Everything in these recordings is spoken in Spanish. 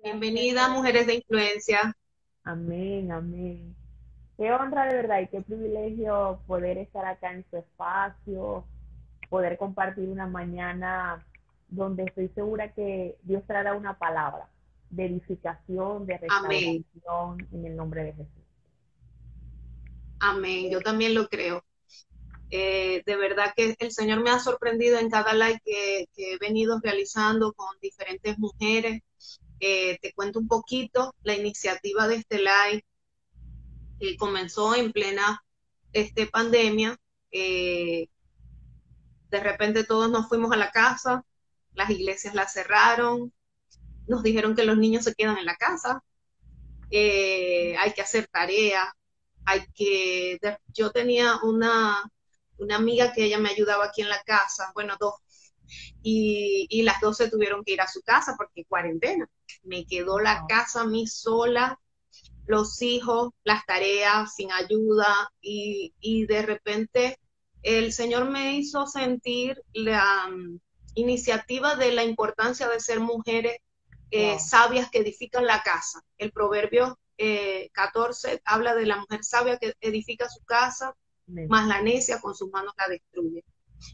Bienvenida, Mujeres de Influencia. Amén, amén. Qué honra de verdad y qué privilegio poder estar acá en su espacio, poder compartir una mañana donde estoy segura que Dios traerá una palabra de edificación, de Amén, restauración en el nombre de Jesús. amén. Yo también lo creo. De verdad que el Señor me ha sorprendido en cada live que he venido realizando con diferentes mujeres. Te cuento un poquito la iniciativa de este live que comenzó en plena pandemia. Eh, de repente todos nos fuimos a la casa, las iglesias las cerraron, nos dijeron que los niños se quedan en la casa, hay que hacer tareas, yo tenía una amiga que ella me ayudaba aquí en la casa, bueno, dos, y las dos se tuvieron que ir a su casa porque cuarentena. Me quedó la Wow. casa a mí sola, los hijos, las tareas, sin ayuda, y de repente el Señor me hizo sentir la iniciativa de la importancia de ser mujeres Wow. sabias que edifican la casa. El proverbio 14 habla de la mujer sabia que edifica su casa, Amén. más la necia con sus manos la destruye.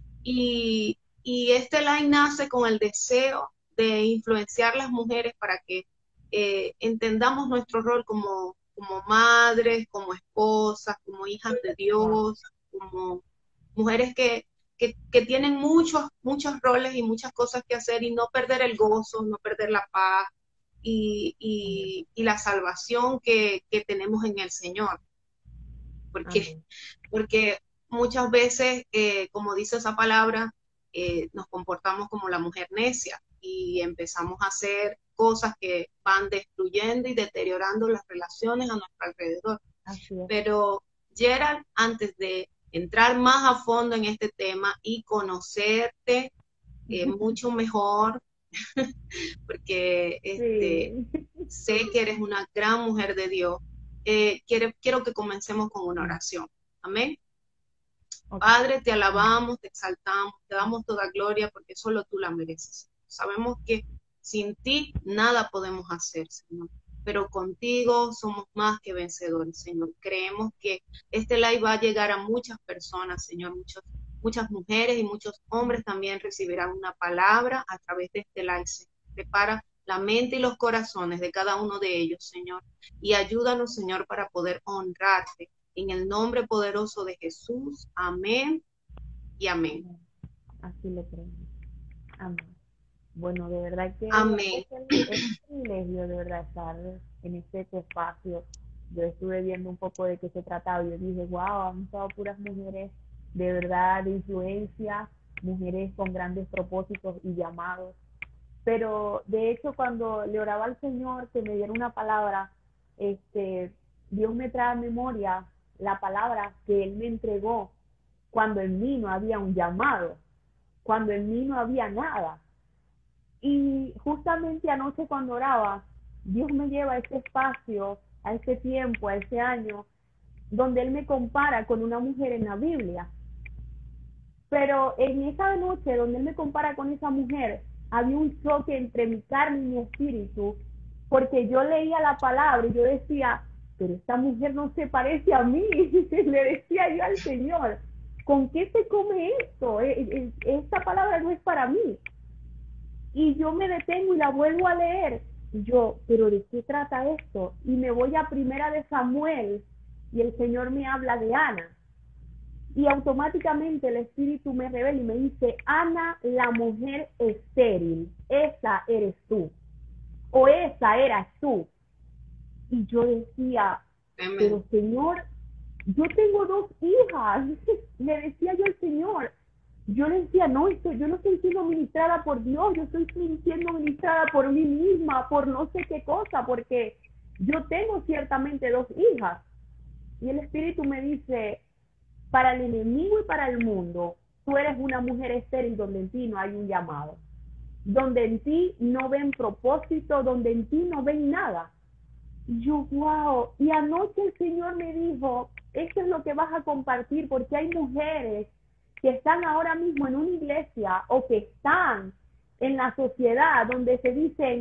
Y este line nace con el deseo de influenciar las mujeres para que entendamos nuestro rol como madres, como esposas, como hijas de Wow. Dios, como mujeres que tienen muchos roles y muchas cosas que hacer y no perder el gozo, no perder la paz Amén. y la salvación que tenemos en el Señor. Porque, Amén. porque muchas veces, como dice esa palabra, nos comportamos como la mujer necia y empezamos a hacer cosas que van destruyendo y deteriorando las relaciones a nuestro alrededor. Así es. Pero Gerald, antes de entrar más a fondo en este tema y conocerte mucho mejor, porque Sí. sé que eres una gran mujer de Dios, quiero que comencemos con una oración. Amén. Ok. Padre, te Amén. alabamos, te exaltamos, te damos toda gloria porque solo tú la mereces. Sabemos que sin ti nada podemos hacer, Señor, pero contigo somos más que vencedores, Señor. Creemos que este live va a llegar a muchas personas, Señor, muchas mujeres y muchos hombres también recibirán una palabra a través de este live. Señor. Prepara la mente y los corazones de cada uno de ellos, Señor, y ayúdanos, Señor, para poder honrarte en el nombre poderoso de Jesús. Amén y amén. Amén. Así lo creemos. Amén. Bueno, de verdad que Amén. es un privilegio de verdad estar en este espacio. Yo estuve viendo un poco de qué se trataba y yo dije, wow, han estado puras mujeres de verdad de influencia, mujeres con grandes propósitos y llamados. Pero de hecho cuando le oraba al Señor que me diera una palabra, este, Dios me trae a memoria la palabra que Él me entregó cuando en mí no había un llamado, cuando en mí no había nada. Y justamente anoche cuando oraba, Dios me lleva a ese espacio, a ese tiempo, a ese año, donde Él me compara con una mujer en la Biblia. Pero en esa noche donde Él me compara con esa mujer, había un choque entre mi carne y mi espíritu, porque yo leía la palabra y yo decía, pero esta mujer no se parece a mí. Le decía yo al Señor, ¿con qué se come esto? Esta palabra no es para mí. Y yo me detengo y la vuelvo a leer. Y yo, pero ¿de qué trata esto? Y me voy a Primera de Samuel y el Señor me habla de Ana. Y automáticamente el Espíritu me revela y me dice, Ana, la mujer estéril, esa eres tú, o esa eras tú. Y yo decía, Amén. pero Señor, yo tengo dos hijas, le decía yo al Señor. Yo le decía, no, yo no estoy siendo ministrada por Dios, yo estoy siendo ministrada por mí misma, por no sé qué cosa, porque yo tengo ciertamente dos hijas. Y el Espíritu me dice, para el enemigo y para el mundo, tú eres una mujer estéril donde en ti no hay un llamado, donde en ti no ven propósito, donde en ti no ven nada. Y yo, wow, y anoche el Señor me dijo, esto es lo que vas a compartir, porque hay mujeres que están ahora mismo en una iglesia o que están en la sociedad donde se dicen,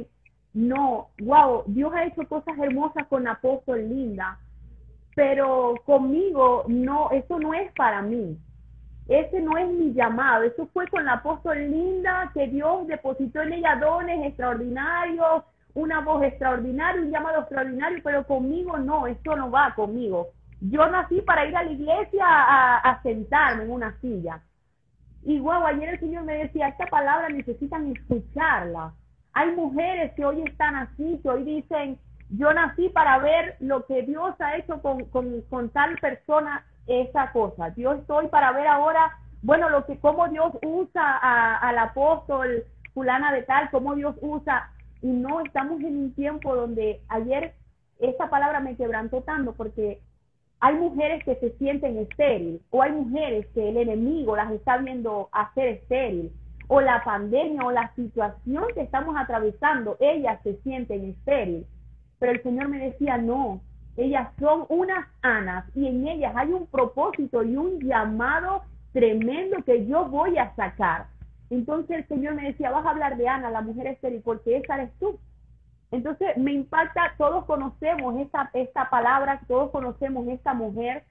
no, wow, Dios ha hecho cosas hermosas con la apóstol Linda, pero conmigo no, eso no es para mí. Ese no es mi llamado, eso fue con la apóstol Linda, que Dios depositó en ella dones extraordinarios, una voz extraordinaria, un llamado extraordinario, pero conmigo no, eso no va conmigo. Yo nací para ir a la iglesia a sentarme en una silla. Y wow, ayer el Señor me decía, esta palabra necesitan escucharla. Hay mujeres que hoy están así, que hoy dicen, yo nací para ver lo que Dios ha hecho con tal persona, esa cosa. Yo estoy para ver ahora, bueno, lo que cómo Dios usa al apóstol fulana de tal, cómo Dios usa. Y no, estamos en un tiempo donde ayer esa palabra me quebrantó tanto porque hay mujeres que se sienten estéril, o hay mujeres que el enemigo las está viendo hacer estéril, o la pandemia o la situación que estamos atravesando, ellas se sienten estéril. Pero el Señor me decía, no, ellas son unas Anas y en ellas hay un propósito y un llamado tremendo que yo voy a sacar. Entonces el Señor me decía, vas a hablar de Ana, la mujer estéril, porque esa eres tú. Entonces me impacta, todos conocemos esta palabra, todos conocemos esta mujer.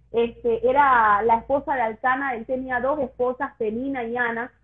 Era la esposa de Alcana, él tenía dos esposas, Penina y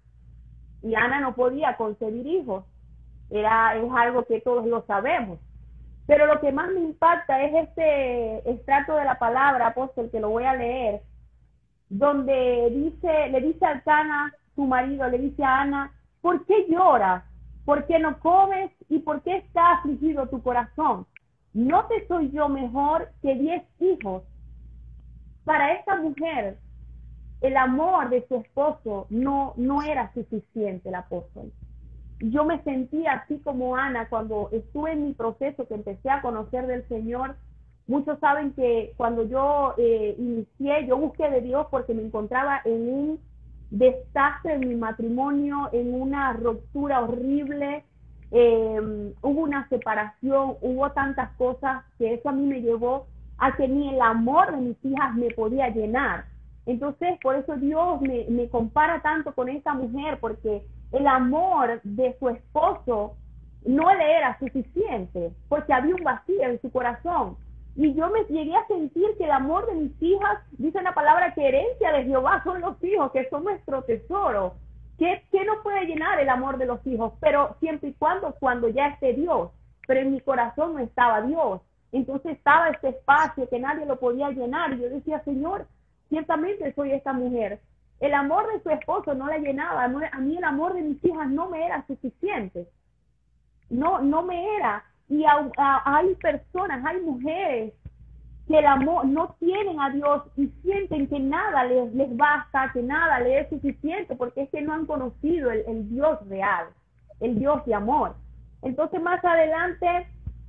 Ana no podía concebir hijos. Es algo que todos lo sabemos. Pero lo que más me impacta es este extracto de la palabra, apóstol, que lo voy a leer, donde le dice a Alcana, su marido, le dice a Ana, ¿por qué lloras? ¿Por qué no comes? ¿Y por qué está afligido tu corazón? ¿No te soy yo mejor que 10 hijos? Para esta mujer, el amor de su esposo no era suficiente, el apóstol. Yo me sentía así como Ana cuando estuve en mi proceso, que empecé a conocer del Señor. Muchos saben que cuando yo inicié, yo busqué de Dios porque me encontraba en un desastre en mi matrimonio, en una ruptura horrible, hubo una separación, hubo tantas cosas que eso a mí me llevó a que ni el amor de mis hijas me podía llenar. Entonces, por eso Dios me compara tanto con esta mujer, porque el amor de su esposo no le era suficiente, porque había un vacío en su corazón. Y yo me llegué a sentir que el amor de mis hijas, dice la palabra que herencia de Jehová son los hijos, que son nuestro tesoro. ¿Qué no puede llenar el amor de los hijos? Pero siempre y cuando ya esté Dios. Pero en mi corazón no estaba Dios. Entonces estaba este espacio que nadie lo podía llenar. Y yo decía, Señor, ciertamente soy esta mujer. El amor de su esposo no la llenaba. A mí el amor de mis hijas no me era suficiente. No me era. Y hay personas, hay mujeres que el amor no tienen a Dios y sienten que nada les basta, que nada les es suficiente, porque es que no han conocido el Dios real, el Dios de amor. Entonces más adelante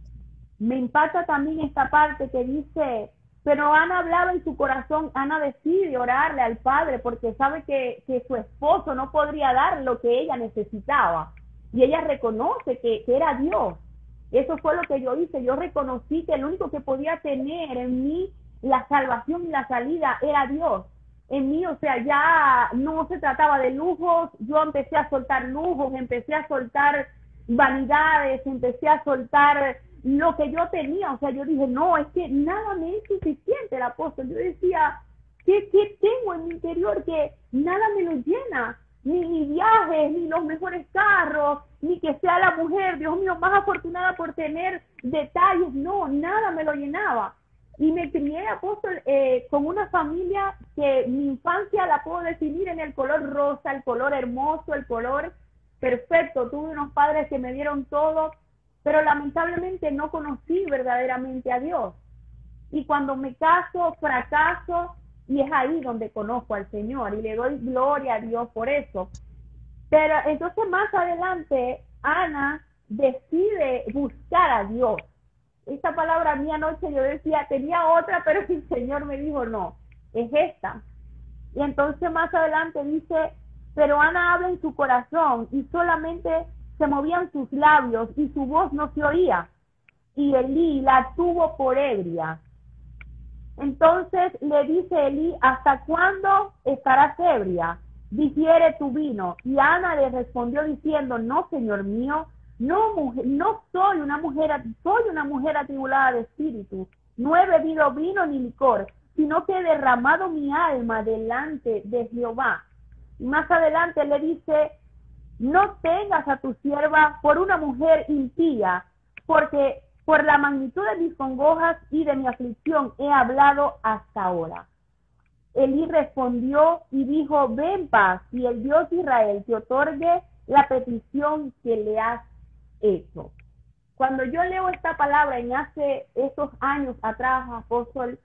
me impacta también esta parte que dice, pero Ana hablaba en su corazón, Ana decide orarle al Padre porque sabe que su esposo no podría dar lo que ella necesitaba. Y ella reconoce que era Dios. Eso fue lo que yo hice. Yo reconocí que el único que podía tener en mí la salvación y la salida era Dios. En mí, o sea, ya no se trataba de lujos. Yo empecé a soltar lujos, empecé a soltar vanidades, empecé a soltar lo que yo tenía. O sea, yo dije, no, es que nada me es suficiente, el apóstol. Yo decía, ¿qué tengo en mi interior que nada me lo llena? Ni viajes, ni los mejores carros, ni que sea la mujer, Dios mío, más afortunada por tener detalles. No, nada me lo llenaba. Y me crié, apóstol, con una familia que mi infancia la puedo definir en el color rosa, el color hermoso, el color perfecto. Tuve unos padres que me dieron todo, pero lamentablemente no conocí verdaderamente a Dios. Y cuando me caso, fracaso, y es ahí donde conozco al Señor y le doy gloria a Dios por eso. Pero entonces más adelante Ana decide buscar a Dios. Esta palabra mía anoche yo decía, tenía otra, pero el Señor me dijo, no, es esta. Y entonces más adelante dice, pero Ana habla en su corazón y solamente se movían sus labios y su voz no se oía. Y Elí la tuvo por ebria. Entonces le dice Elí, ¿hasta cuándo estarás ebria? Digiere tu vino. Y Ana le respondió diciendo, no, Señor mío, no, mujer, no soy una mujer atribulada de espíritu, no he bebido vino ni licor, sino que he derramado mi alma delante de Jehová. Y más adelante le dice, no tengas a tu sierva por una mujer impía, porque por la magnitud de mis congojas y de mi aflicción he hablado hasta ahora. Elí respondió y dijo, ve en paz, y el Dios de Israel te otorgue la petición que le has hecho. Cuando yo leo esta palabra en hace esos años atrás, apóstol,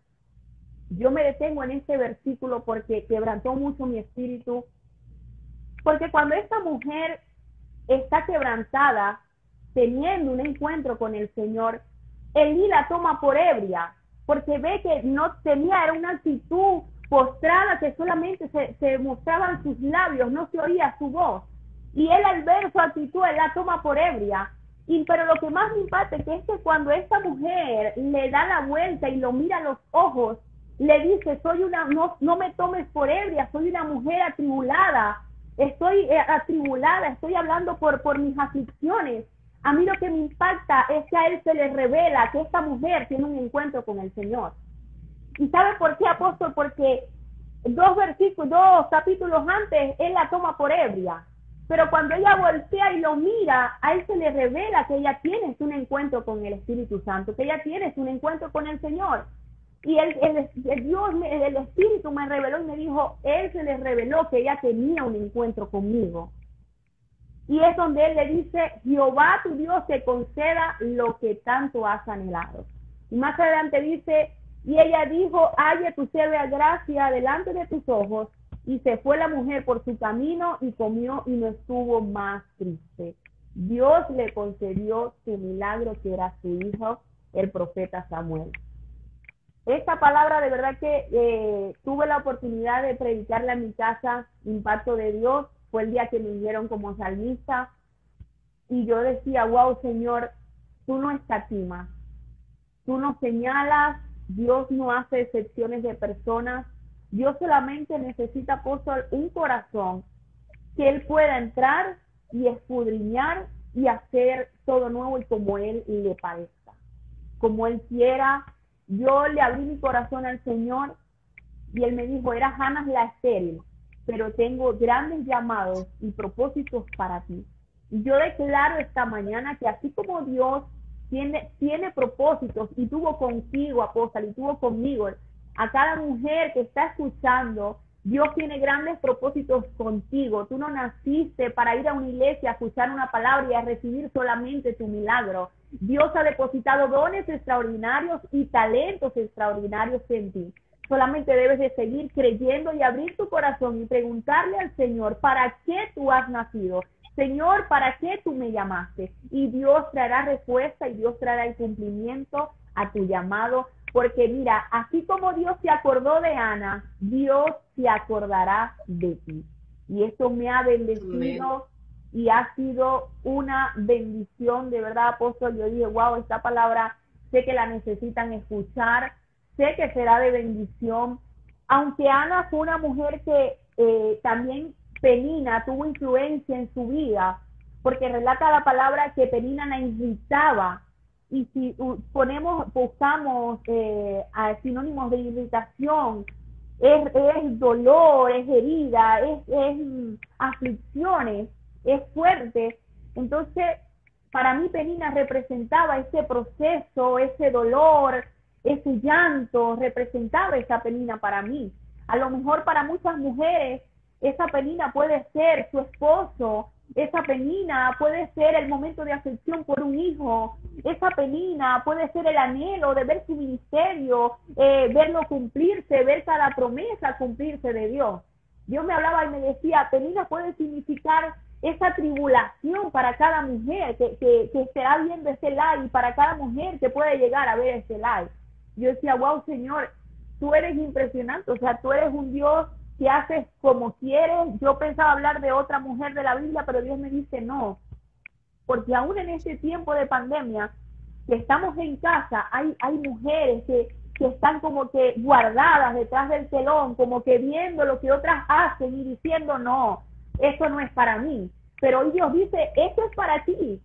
yo me detengo en este versículo porque quebrantó mucho mi espíritu. Porque cuando esta mujer está quebrantada, teniendo un encuentro con el Señor, Elí la toma por ebria, porque ve que no tenía, era una actitud postrada, que solamente se mostraban sus labios, no se oía su voz. Y él, al ver su actitud, él la toma por ebria. Pero lo que más me impacta es que cuando esta mujer le da la vuelta y lo mira a los ojos, le dice, no me tomes por ebria, soy una mujer atribulada, estoy atribulada, estoy hablando por mis aflicciones. A mí lo que me impacta es que a él se le revela que esta mujer tiene un encuentro con el Señor. ¿Y sabe por qué, apóstol? Porque dos capítulos antes, él la toma por ebria. Pero cuando ella voltea y lo mira, a él se le revela que ella tiene un encuentro con el Espíritu Santo, que ella tiene un encuentro con el Señor. Y el Espíritu me reveló y me dijo, él se le reveló que ella tenía un encuentro conmigo. Y es donde él le dice, Jehová tu Dios te conceda lo que tanto has anhelado. Y más adelante dice, y ella dijo, halle tu sierva gracia delante de tus ojos. Y se fue la mujer por su camino y comió y no estuvo más triste. Dios le concedió su milagro, que era su hijo, el profeta Samuel. Esta palabra de verdad que tuve la oportunidad de predicarla en mi casa, Impacto de Dios. Fue el día que me dieron como salmista. Y yo decía, wow, Señor, tú no escatimas, tú no señalas, Dios no hace excepciones de personas. Dios solamente necesita, apóstol, un corazón que Él pueda entrar y escudriñar y hacer todo nuevo y como Él le parezca, como Él quiera. Yo le abrí mi corazón al Señor y Él me dijo, era Hannah la estéril, pero tengo grandes llamados y propósitos para ti. Y yo declaro esta mañana que así como Dios tiene propósitos y tuvo contigo, apóstol, y tuvo conmigo, a cada mujer que está escuchando, Dios tiene grandes propósitos contigo. Tú no naciste para ir a una iglesia a escuchar una palabra y a recibir solamente tu milagro. Dios ha depositado dones extraordinarios y talentos extraordinarios en ti. Solamente debes de seguir creyendo y abrir tu corazón y preguntarle al Señor, ¿para qué tú has nacido? Señor, ¿para qué tú me llamaste? Y Dios traerá respuesta y Dios traerá el cumplimiento a tu llamado. Porque mira, así como Dios se acordó de Ana, Dios se acordará de ti. Y esto me ha bendecido y ha sido una bendición, de verdad, apóstol. Yo dije, wow, esta palabra sé que la necesitan escuchar, sé que será de bendición. Aunque Ana fue una mujer que también Penina tuvo influencia en su vida, porque relata la palabra que Penina la irritaba. Y si buscamos sinónimos de irritación, es dolor, es herida, es aflicciones, es fuerte. Entonces, para mí Penina representaba ese proceso, ese dolor, ese llanto, representaba esa Penina para mí. A lo mejor para muchas mujeres, esa Penina puede ser su esposo. Esa Penina puede ser el momento de aflicción por un hijo. Esa Penina puede ser el anhelo de ver su ministerio, verlo cumplirse, ver cada promesa cumplirse de Dios. Dios me hablaba y me decía, Penina puede significar esa tribulación para cada mujer que estará viendo ese live, para cada mujer que puede llegar a ver ese live. Yo decía, wow, Señor, tú eres impresionante, o sea, tú eres un Dios que haces como quieres. Yo pensaba hablar de otra mujer de la Biblia, pero Dios me dice no, porque aún en este tiempo de pandemia, que estamos en casa, hay mujeres que están como que guardadas detrás del telón, como que viendo lo que otras hacen y diciendo no, eso no es para mí. Pero hoy Dios dice, esto es para ti.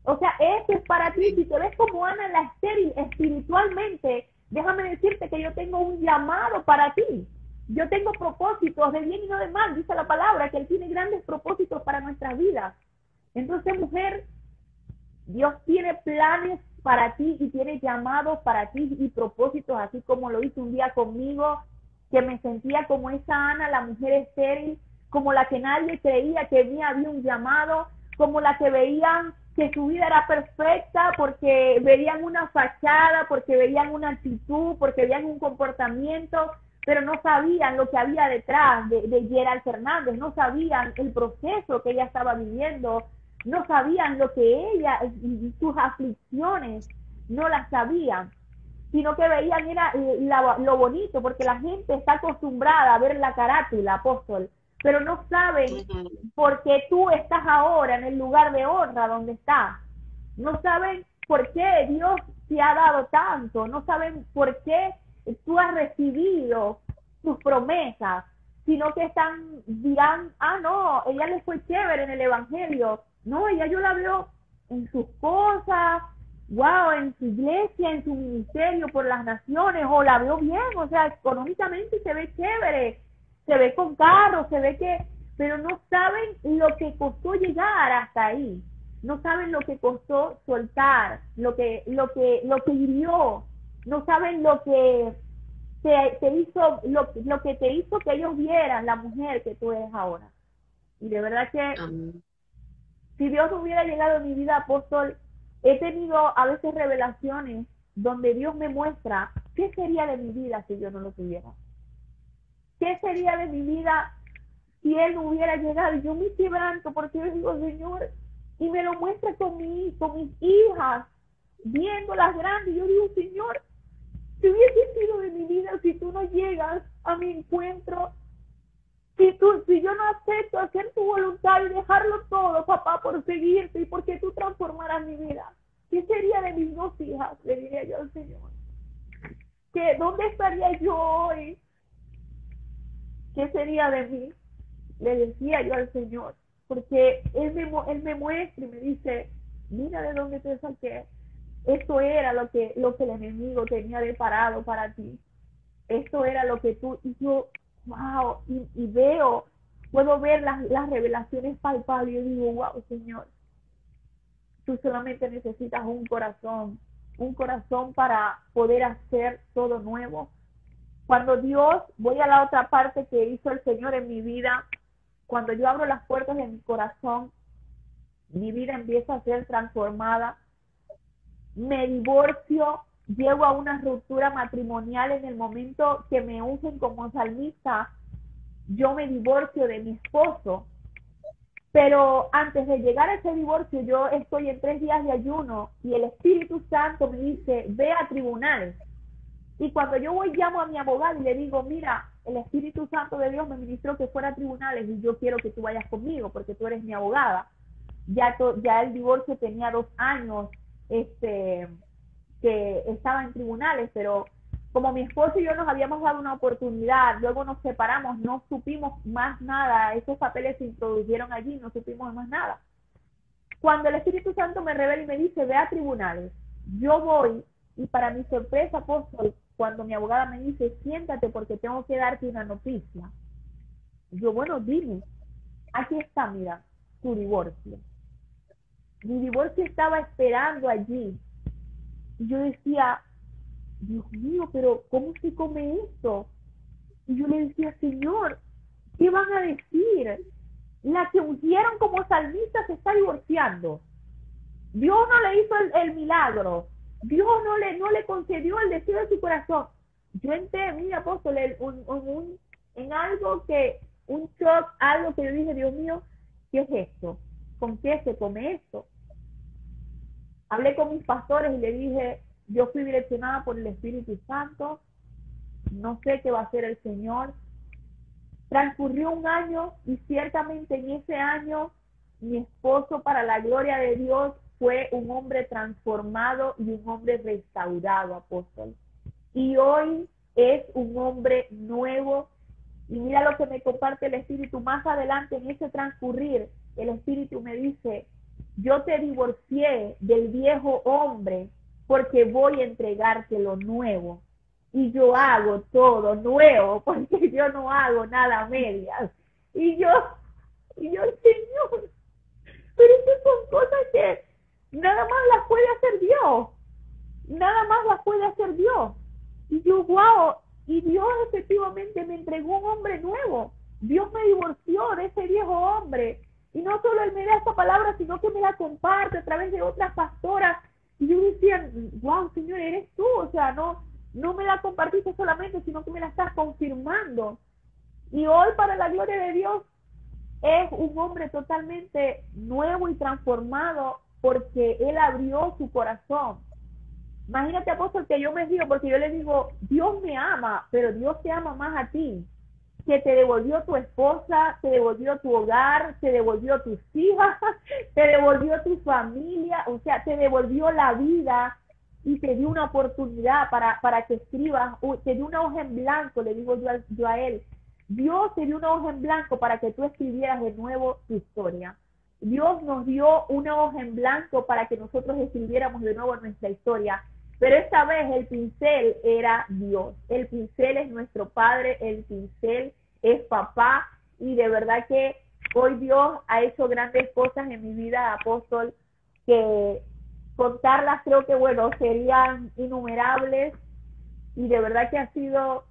O sea, esto es para ti. Si te ves como Ana la estéril espiritualmente, déjame decirte que yo tengo un llamado para ti. Yo tengo propósitos de bien y no de mal. Dice la palabra que Él tiene grandes propósitos para nuestras vidas. Entonces, mujer, Dios tiene planes para ti y tiene llamados para ti y propósitos, así como lo hizo un día conmigo, que me sentía como esa Ana, la mujer estéril, como la que nadie creía que había un llamado, como la que veían que su vida era perfecta porque veían una fachada, porque veían una actitud, porque veían un comportamiento, pero no sabían lo que había detrás de Gerald Fernández, no sabían el proceso que ella estaba viviendo, no sabían lo que ella, sus aflicciones, no las sabían, sino que veían era lo bonito, porque la gente está acostumbrada a ver la carátula, apóstol, pero no saben por qué tú estás ahora en el lugar de honra donde estás. No saben por qué Dios te ha dado tanto, no saben por qué tú has recibido tus promesas, sino que dirán, ah, no, ella le fue chévere en el Evangelio. No, ella yo la veo en sus cosas, wow, en su iglesia, en su ministerio por las naciones, o la veo bien, o sea, económicamente se ve chévere, se ve con carro, se ve que, pero no saben lo que costó llegar hasta ahí, no saben lo que costó soltar, lo que hirió, no saben lo que te hizo, lo que te hizo que ellos vieran la mujer que tú eres ahora. Y de verdad que si Dios no hubiera llegado a mi vida, apóstol, he tenido a veces revelaciones donde Dios me muestra qué sería de mi vida si yo no lo tuviera. ¿Qué sería de mi vida si Él no hubiera llegado? Y yo me quebranto porque yo digo, Señor, y me lo muestra con mis hijas, viéndolas grandes. Y yo digo, Señor, si hubiese sido de mi vida si tú no llegas a mi encuentro, si yo no acepto hacer tu voluntad y dejarlo todo, papá, por seguirte y porque tú transformaras mi vida, ¿qué sería de mis dos hijas? Le diría yo al Señor. ¿Dónde estaría yo hoy? ¿Qué sería de mí? Le decía yo al Señor, porque Él me muestra y me dice, mira de dónde te saqué. Esto era lo que el enemigo tenía preparado para ti. Esto era lo que tú, y yo, wow, y veo, puedo ver las revelaciones palpables y yo digo, wow, Señor, tú solamente necesitas un corazón para poder hacer todo nuevo. Cuando Dios, voy a la otra parte que hizo el Señor en mi vida, cuando yo abro las puertas de mi corazón, mi vida empieza a ser transformada, me divorcio, llego a una ruptura matrimonial en el momento que me ungen como salmista, yo me divorcio de mi esposo, pero antes de llegar a ese divorcio yo estoy en 3 días de ayuno y el Espíritu Santo me dice, ve a tribunales. Y cuando yo voy, llamo a mi abogado y le digo, mira, el Espíritu Santo de Dios me ministró que fuera a tribunales y yo quiero que tú vayas conmigo porque tú eres mi abogada. Ya el divorcio tenía 2 años que estaba en tribunales, pero como mi esposo y yo nos habíamos dado una oportunidad, luego nos separamos, no supimos más nada, esos papeles se introdujeron allí, no supimos más nada. Cuando el Espíritu Santo me revela y me dice, ve a tribunales, yo voy, y para mi sorpresa, apóstol, cuando mi abogada me dice, siéntate porque tengo que darte una noticia, yo, bueno, dime, aquí está, mira, tu divorcio. Mi divorcio estaba esperando allí. Y yo decía, Dios mío, pero ¿cómo se come esto? Y yo le decía, Señor, ¿qué van a decir? La que ungieron como salmista se está divorciando. Dios no le hizo el milagro. Dios no le concedió el deseo de su corazón. Yo entré, mira, apóstol, en algo un shock, algo que yo dije, Dios mío, ¿qué es esto? ¿Con qué se come esto? Hablé con mis pastores y le dije, yo fui direccionada por el Espíritu Santo, no sé qué va a hacer el Señor. Transcurrió un año y ciertamente en ese año mi esposo, para la gloria de Dios, fue un hombre transformado y un hombre restaurado, apóstol. Y hoy es un hombre nuevo. Y mira lo que me comparte el Espíritu. Más adelante en ese transcurrir, el Espíritu me dice, yo te divorcié del viejo hombre porque voy a entregarte lo nuevo. Y yo hago todo nuevo porque yo no hago nada a medias. Y yo, Señor, pero estas son cosas que nada más las puede hacer Dios. Nada más las puede hacer Dios. Y yo, wow, y Dios efectivamente me entregó un hombre nuevo. Dios me divorció de ese viejo hombre. Y no solo Él me da esta palabra, sino que me la comparte a través de otras pastoras. Y yo decía, wow, Señor, eres tú. O sea, no me la compartiste solamente, sino que me la estás confirmando. Y hoy, para la gloria de Dios, es un hombre totalmente nuevo y transformado porque Él abrió su corazón. Imagínate, apóstol, que yo me río porque yo le digo, Dios me ama, pero Dios te ama más a ti, que te devolvió tu esposa, te devolvió tu hogar, te devolvió tus hijas, te devolvió tu familia, o sea, te devolvió la vida y te dio una oportunidad para que escribas, te dio una hoja en blanco, le digo yo a él. Dios te dio una hoja en blanco para que tú escribieras de nuevo tu historia. Dios nos dio una hoja en blanco para que nosotros escribiéramos de nuevo nuestra historia. Pero esta vez el pincel era Dios. El pincel es nuestro Padre, el pincel es papá. Y de verdad que hoy Dios ha hecho grandes cosas en mi vida, apóstol, que contarlas creo que, bueno, serían innumerables. Y de verdad que ha sido...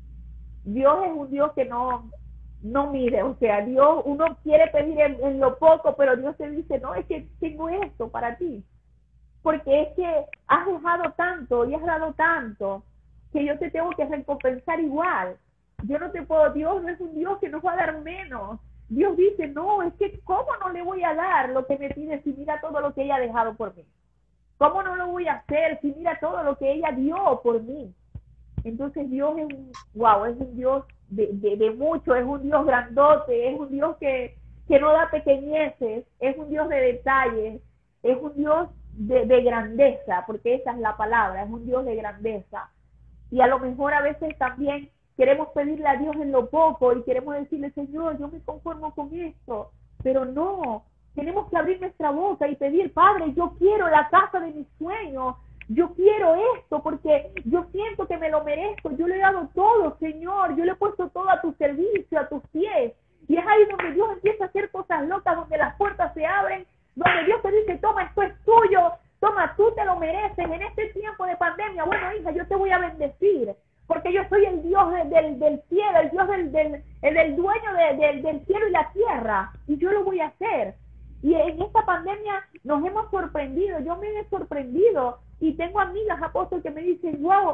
Dios es un Dios que no mide, o sea, Dios, uno quiere pedir en lo poco, pero Dios te dice, no, es que tengo esto para ti, porque es que has dejado tanto y has dado tanto, que yo te tengo que recompensar igual. Yo no te puedo, Dios no es un Dios que nos va a dar menos. Dios dice, no, es que ¿cómo no le voy a dar lo que me pide si mira todo lo que ella ha dejado por mí? ¿Cómo no lo voy a hacer si mira todo lo que ella dio por mí? Entonces Dios es un Dios de mucho, es un Dios grandote, es un Dios que no da pequeñeces, es un Dios de detalles, es un Dios de grandeza, porque esa es la palabra, es un Dios de grandeza. Y a lo mejor a veces también queremos pedirle a Dios en lo poco y queremos decirle, Señor, yo me conformo con esto, pero no, tenemos que abrir nuestra boca y pedir, Padre, yo quiero la casa de mis sueños, yo quiero esto porque yo siento que me lo merezco, yo le he dado todo, Señor, yo le he puesto todo a tu servicio, a tus pies. Y es ahí donde Dios empieza a hacer cosas locas, donde las puertas se abren, donde Dios te dice, toma, esto es tuyo, toma, tú te lo mereces. En este tiempo de pandemia, bueno, hija, yo te voy a bendecir, porque yo soy el Dios del cielo, el Dios del dueño del cielo y la tierra, y yo lo voy a hacer. Y en esta pandemia nos hemos sorprendido, yo me he sorprendido, y tengo amigas, apóstoles, que me dicen, wow,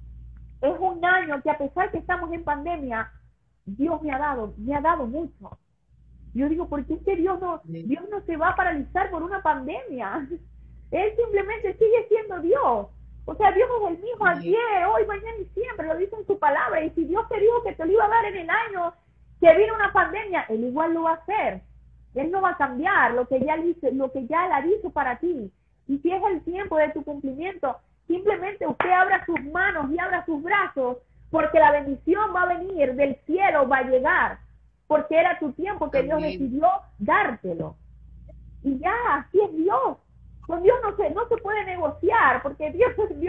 es un año que a pesar que estamos en pandemia, Dios me ha dado mucho. Yo digo, ¿por qué es que Dios no se va a paralizar por una pandemia? Él simplemente sigue siendo Dios. O sea, Dios es el mismo ayer, hoy, mañana y siempre, lo dice en su palabra. Y si Dios te dijo que te lo iba a dar en el año que vino una pandemia, Él igual lo va a hacer. Él no va a cambiar lo que ya Él ha dicho para ti. Y si es el tiempo de tu cumplimiento, simplemente usted abra sus manos y abra sus brazos, porque la bendición va a venir del cielo, va a llegar, porque era tu tiempo que Dios decidió dártelo. Y ya, así es Dios. Con Dios no se puede negociar, porque Dios es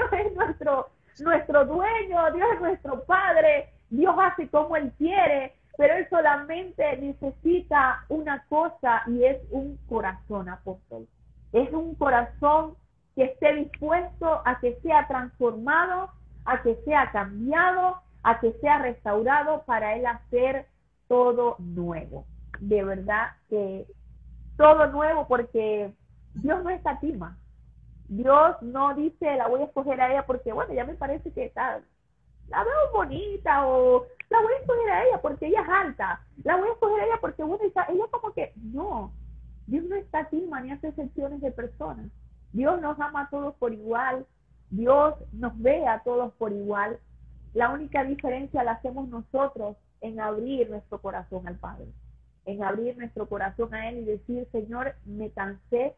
nuestro dueño, Dios es nuestro Padre, Dios hace como Él quiere, pero Él solamente necesita una cosa, y es un corazón, apóstol. Es un corazón que esté dispuesto a que sea transformado, a que sea cambiado, a que sea restaurado para Él hacer todo nuevo. De verdad que todo nuevo, porque Dios no escatima. Dios no dice, la voy a escoger a ella porque, bueno, ya me parece que está, la veo bonita, o la voy a escoger a ella porque ella es alta, la voy a escoger a ella porque, bueno, ella como que, no. Dios no escatima ni hace excepciones de personas. Dios nos ama a todos por igual. Dios nos ve a todos por igual. La única diferencia la hacemos nosotros en abrir nuestro corazón al Padre. En abrir nuestro corazón a Él y decir, Señor, me cansé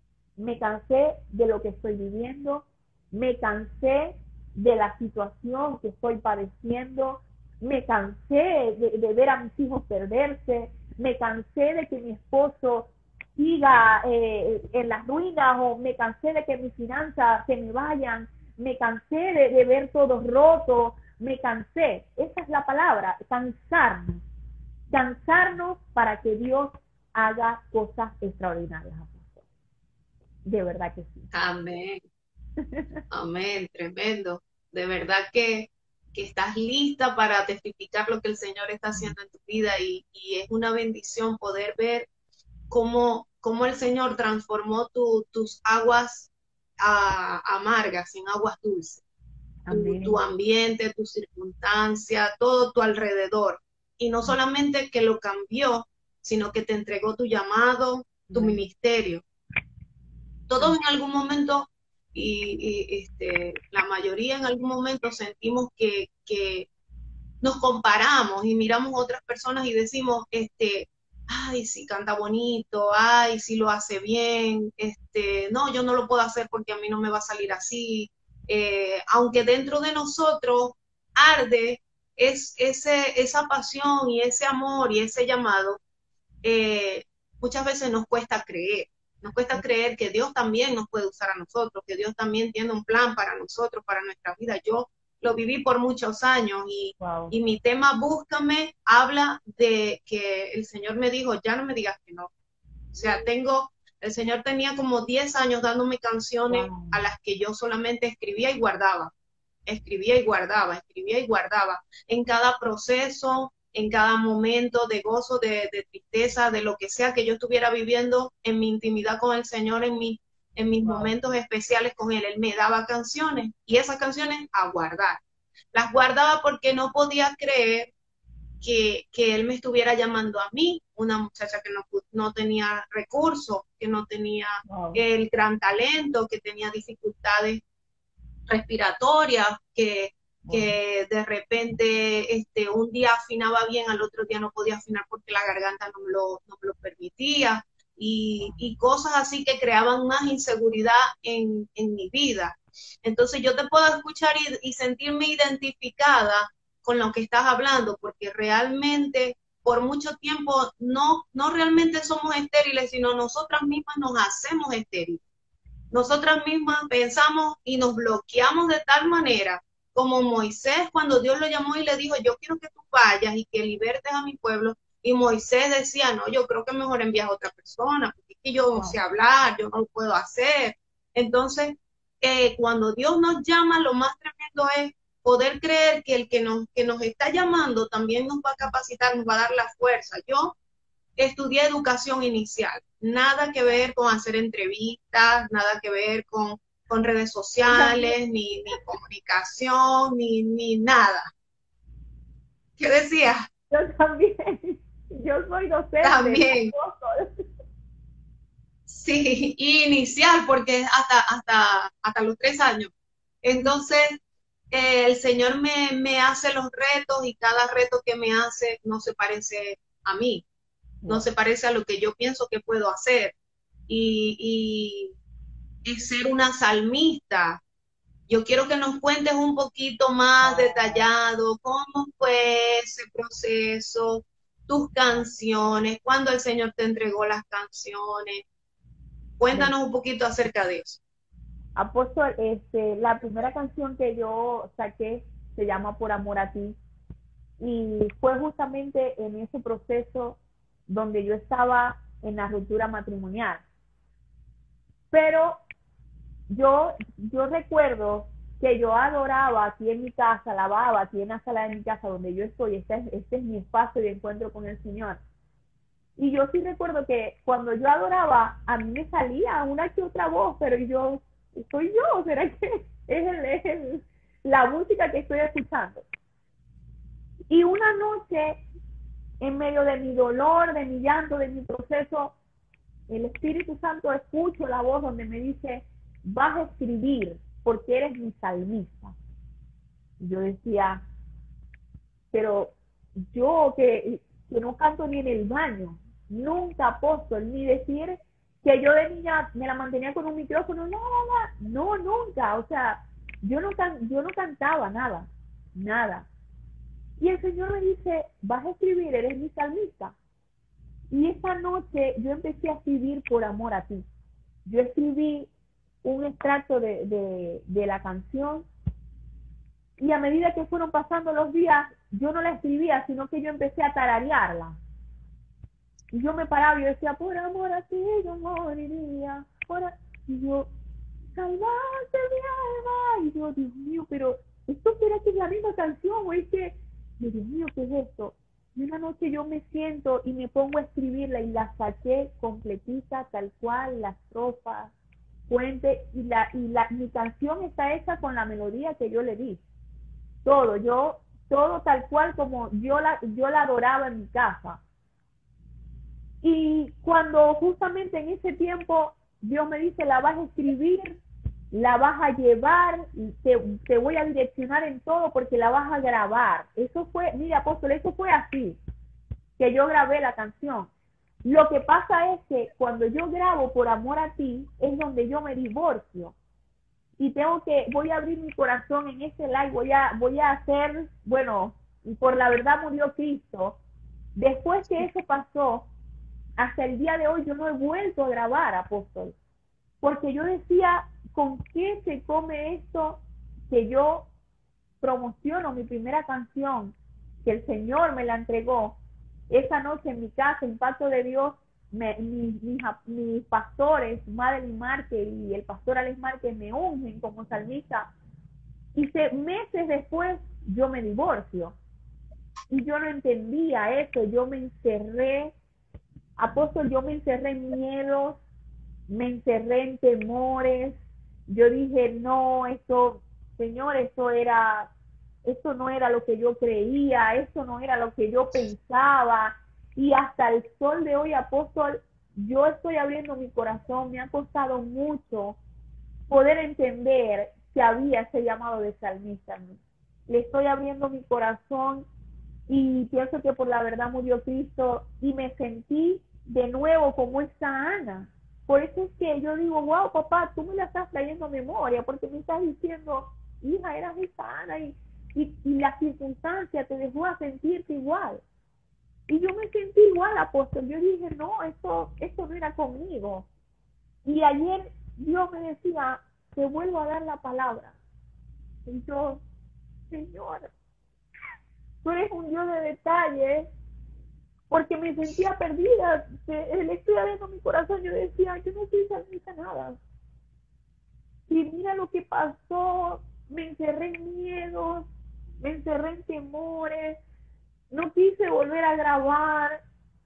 de lo que estoy viviendo, me cansé de la situación que estoy padeciendo, me cansé de ver a mis hijos perderse, me cansé de que mi esposo siga en las ruinas, o me cansé de que mis finanzas se me vayan, me cansé de ver todo roto, me cansé. Esa es la palabra, cansarnos para que Dios haga cosas extraordinarias. De verdad que sí. Amén, amén, tremendo. De verdad que estás lista para testificar lo que el Señor está haciendo en tu vida y es una bendición poder ver cómo el Señor transformó tus aguas amargas en aguas dulces. Tu Amén. ambiente, tu circunstancia, todo tu alrededor. Y no solamente que lo cambió, sino que te entregó tu llamado, tu Amén. ministerio. Todos en algún momento, la mayoría en algún momento sentimos que nos comparamos y miramos a otras personas y decimos, ay, sí canta bonito, ay, sí lo hace bien, no, yo no lo puedo hacer porque a mí no me va a salir así. Aunque dentro de nosotros arde esa pasión y ese amor y ese llamado, eh, muchas veces nos cuesta creer que Dios también nos puede usar a nosotros, que Dios también tiene un plan para nosotros, para nuestra vida. Yo lo viví por muchos años Wow. y mi tema Búscame habla de que el Señor me dijo, ya no me digas que no. O sea, el Señor tenía como 10 años dándome canciones Wow. a las que yo solamente escribía y guardaba, escribía y guardaba, escribía y guardaba. En cada proceso, en cada momento de gozo, de tristeza, de lo que sea que yo estuviera viviendo en mi intimidad con el Señor, en mis Wow. momentos especiales con Él, Él me daba canciones y esas canciones a guardar. Las guardaba porque no podía creer que él me estuviera llamando a mí, una muchacha que no tenía recursos, que no tenía Wow. el gran talento, que tenía dificultades respiratorias, Wow. que de repente un día afinaba bien, al otro día no podía afinar porque la garganta no me lo permitía, y cosas así que creaban más inseguridad en mi vida. Entonces yo te puedo escuchar y sentirme identificada con lo que estás hablando, porque realmente por mucho tiempo no realmente somos estériles, sino nosotras mismas nos hacemos estériles. Nosotras mismas pensamos y nos bloqueamos de tal manera como Moisés cuando Dios lo llamó y le dijo, yo quiero que tú vayas y que libertes a mi pueblo. Y Moisés decía, no, yo creo que mejor envías a otra persona, porque es que yo no Wow. sé hablar, yo no lo puedo hacer. Entonces, cuando Dios nos llama, lo más tremendo es poder creer que el que nos está llamando también nos va a capacitar, nos va a dar la fuerza. Yo estudié educación inicial, nada que ver con hacer entrevistas, nada que ver con redes Yo también, sociales, ni comunicación, ni nada. ¿Qué decías? yo también, yo soy docente, También, sí, inicial, porque hasta los 3 años. Entonces, el Señor me hace los retos y cada reto que me hace no se parece a mí, no wow. se parece a lo que yo pienso que puedo hacer. Y es ser una salmista. Yo quiero que nos cuentes un poquito más Wow. detallado cómo fue ese proceso, tus canciones, cuando el Señor te entregó las canciones. Bueno, Cuéntanos un poquito acerca de eso. Apóstol, la primera canción que yo saqué se llama Por Amor a Ti, y fue justamente en ese proceso donde yo estaba en la ruptura matrimonial. Pero yo recuerdo que yo adoraba aquí en mi casa, alababa aquí en la sala de mi casa donde yo estoy, este es mi espacio de encuentro con el Señor. Y yo sí recuerdo que cuando yo adoraba, a mí me salía una que otra voz, pero yo, soy yo, ¿será que la música que estoy escuchando? Y una noche, en medio de mi dolor, de mi llanto, de mi proceso, el Espíritu Santo, escucho la voz donde me dice, vas a escribir porque eres mi salmista. Y yo decía, pero yo que no canto ni en el baño, nunca, apóstol, ni decir que yo de niña me la mantenía con un micrófono, no, nunca, o sea, yo no cantaba nada, nada. Y el Señor me dice, vas a escribir, eres mi salmista. Y esa noche yo empecé a escribir por amor a ti. Yo escribí un extracto de la canción y a medida que fueron pasando los días, yo no la escribía, sino que yo empecé a tararearla. Y yo me paraba y yo decía, por amor a ti yo moriría. Y yo, salvaste mi alma. Y yo, Dios mío, pero ¿esto será que es la misma canción? O es que, Dios mío, ¿qué es esto? Y una noche yo me siento y me pongo a escribirla y la saqué completita, tal cual, las estrofas, puente, mi canción está hecha con la melodía que yo le di. Todo tal cual como yo la adoraba en mi casa. Y cuando justamente en ese tiempo Dios me dice, la vas a escribir, la vas a llevar, te voy a direccionar en todo porque la vas a grabar. Eso fue, mira, apóstol, eso fue así, que yo grabé la canción. Lo que pasa es que cuando yo grabo por amor a ti, es donde yo me divorcio. Y voy a abrir mi corazón en ese live, voy a hacer, bueno, por la verdad murió Cristo. Después que eso pasó, hasta el día de hoy yo no he vuelto a grabar, apóstol, porque yo decía, ¿con qué se come esto que yo promociono mi primera canción, que el Señor me la entregó esa noche en mi casa, Impacto de Dios? Mis pastores, Madeline Márquez y el pastor Alex Márquez, me ungen como salmista, y meses después yo me divorcio, y yo no entendía eso. Yo me encerré, apóstol, yo me encerré en miedos, me encerré en temores. Yo dije, no, Señor, esto no era lo que yo creía, esto no era lo que yo pensaba. Y hasta el sol de hoy, apóstol, yo estoy abriendo mi corazón. Me ha costado mucho poder entender que había ese llamado de salmista en mí. Le estoy abriendo mi corazón y pienso que por la verdad murió Cristo, y me sentí de nuevo como esa Ana. Por eso es que yo digo, wow, papá, tú me la estás trayendo a memoria, porque me estás diciendo, hija, eras esa Ana, y la circunstancia te dejó a sentirte igual. Y yo me sentí igual, apóstol. Yo dije, no, esto no era conmigo. Y ayer Dios me decía, te vuelvo a dar la palabra. Y yo, Señor, tú eres un Dios de detalles, porque me sentía perdida. Le estoy abriendo mi corazón. Yo decía, yo no soy salmista nada. Y mira lo que pasó. Me encerré en miedos, me encerré en temores, no quise volver a grabar.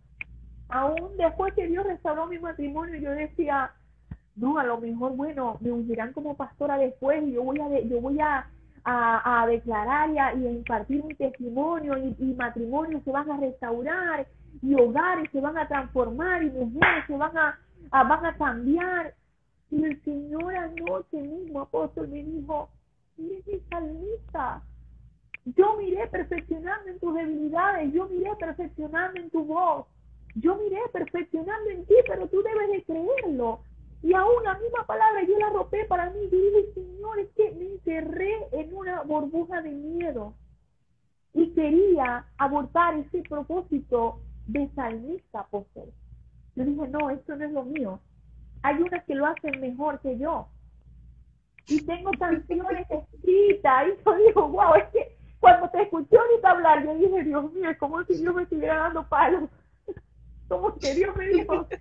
Aún después que Dios restauró mi matrimonio, yo decía, no, a lo mejor, bueno, me ungirán como pastora después, y yo voy a declarar y a impartir mi testimonio, y matrimonios se van a restaurar, y hogares se van a transformar, y mujeres se van a cambiar. Y el Señor anoche mismo, apóstol, me dijo, eres mi salmista. Yo miré perfeccionando en tus debilidades, yo miré perfeccionando en tu voz, yo miré perfeccionando en ti, pero tú debes de creerlo. Y aún la misma palabra yo la arropé para mí. Yo dije, Señor, es que me encerré en una burbuja de miedo y quería abortar ese propósito de salmista, apóstol. Yo dije, no, esto no es lo mío. Hay unas que lo hacen mejor que yo. Y tengo canciones escritas, y yo digo, wow, es que cuando te escuché ahorita hablar, yo dije, Dios mío, es como si Dios me estuviera dando palos. Como si Dios me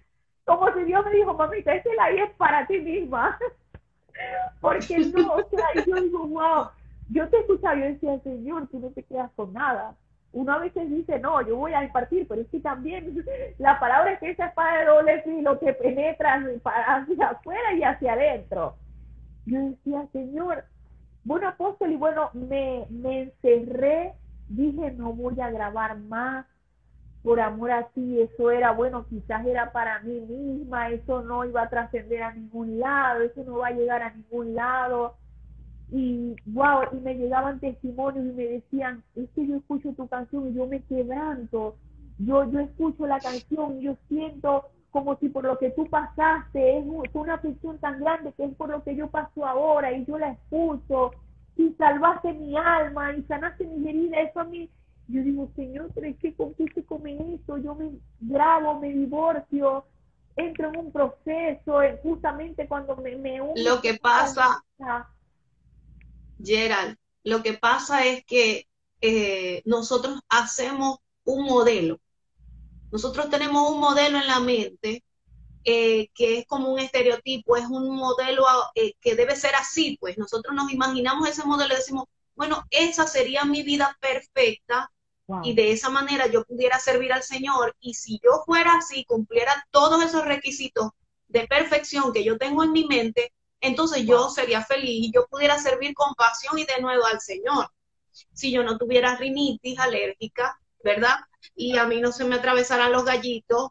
dijo, mamita, esta la es para ti misma. Porque no, o sea, yo digo, wow, yo te escuchaba, yo decía, Señor, tú no te quedas con nada. Uno a veces dice, no, yo voy a impartir, pero es que también la palabra es que esa espada de doble filo que penetra hacia afuera y hacia adentro. Yo decía, Señor, bueno, apóstol, y bueno, me encerré, dije, no voy a grabar más por amor a ti. Eso era, bueno, quizás era para mí misma, eso no iba a trascender a ningún lado, eso no va a llegar a ningún lado. Y wow, y me llegaban testimonios y me decían, es que yo escucho tu canción y yo me quebranto, yo escucho la canción y yo siento como si por lo que tú pasaste fue una aflicción tan grande que es por lo que yo paso ahora, y yo la escucho, y salvaste mi alma y sanaste mis heridas. Eso a mí Yo digo, Señor, pero es que ¿con qué se come esto? Yo me grabo, me divorcio, entro en un proceso, justamente cuando me uno Lo que pasa, a Gerald, lo que pasa es que nosotros hacemos un modelo. Nosotros tenemos un modelo en la mente que es como un estereotipo, es un modelo que debe ser así, pues nosotros nos imaginamos ese modelo y decimos, bueno, esa sería mi vida perfecta y wow, de esa manera yo pudiera servir al Señor y si yo fuera así, cumpliera todos esos requisitos de perfección que yo tengo en mi mente, entonces yo wow, sería feliz y yo pudiera servir con pasión y de nuevo al Señor. Si yo no tuviera rinitis alérgica, ¿verdad? Y a mí no se me atravesaran los gallitos,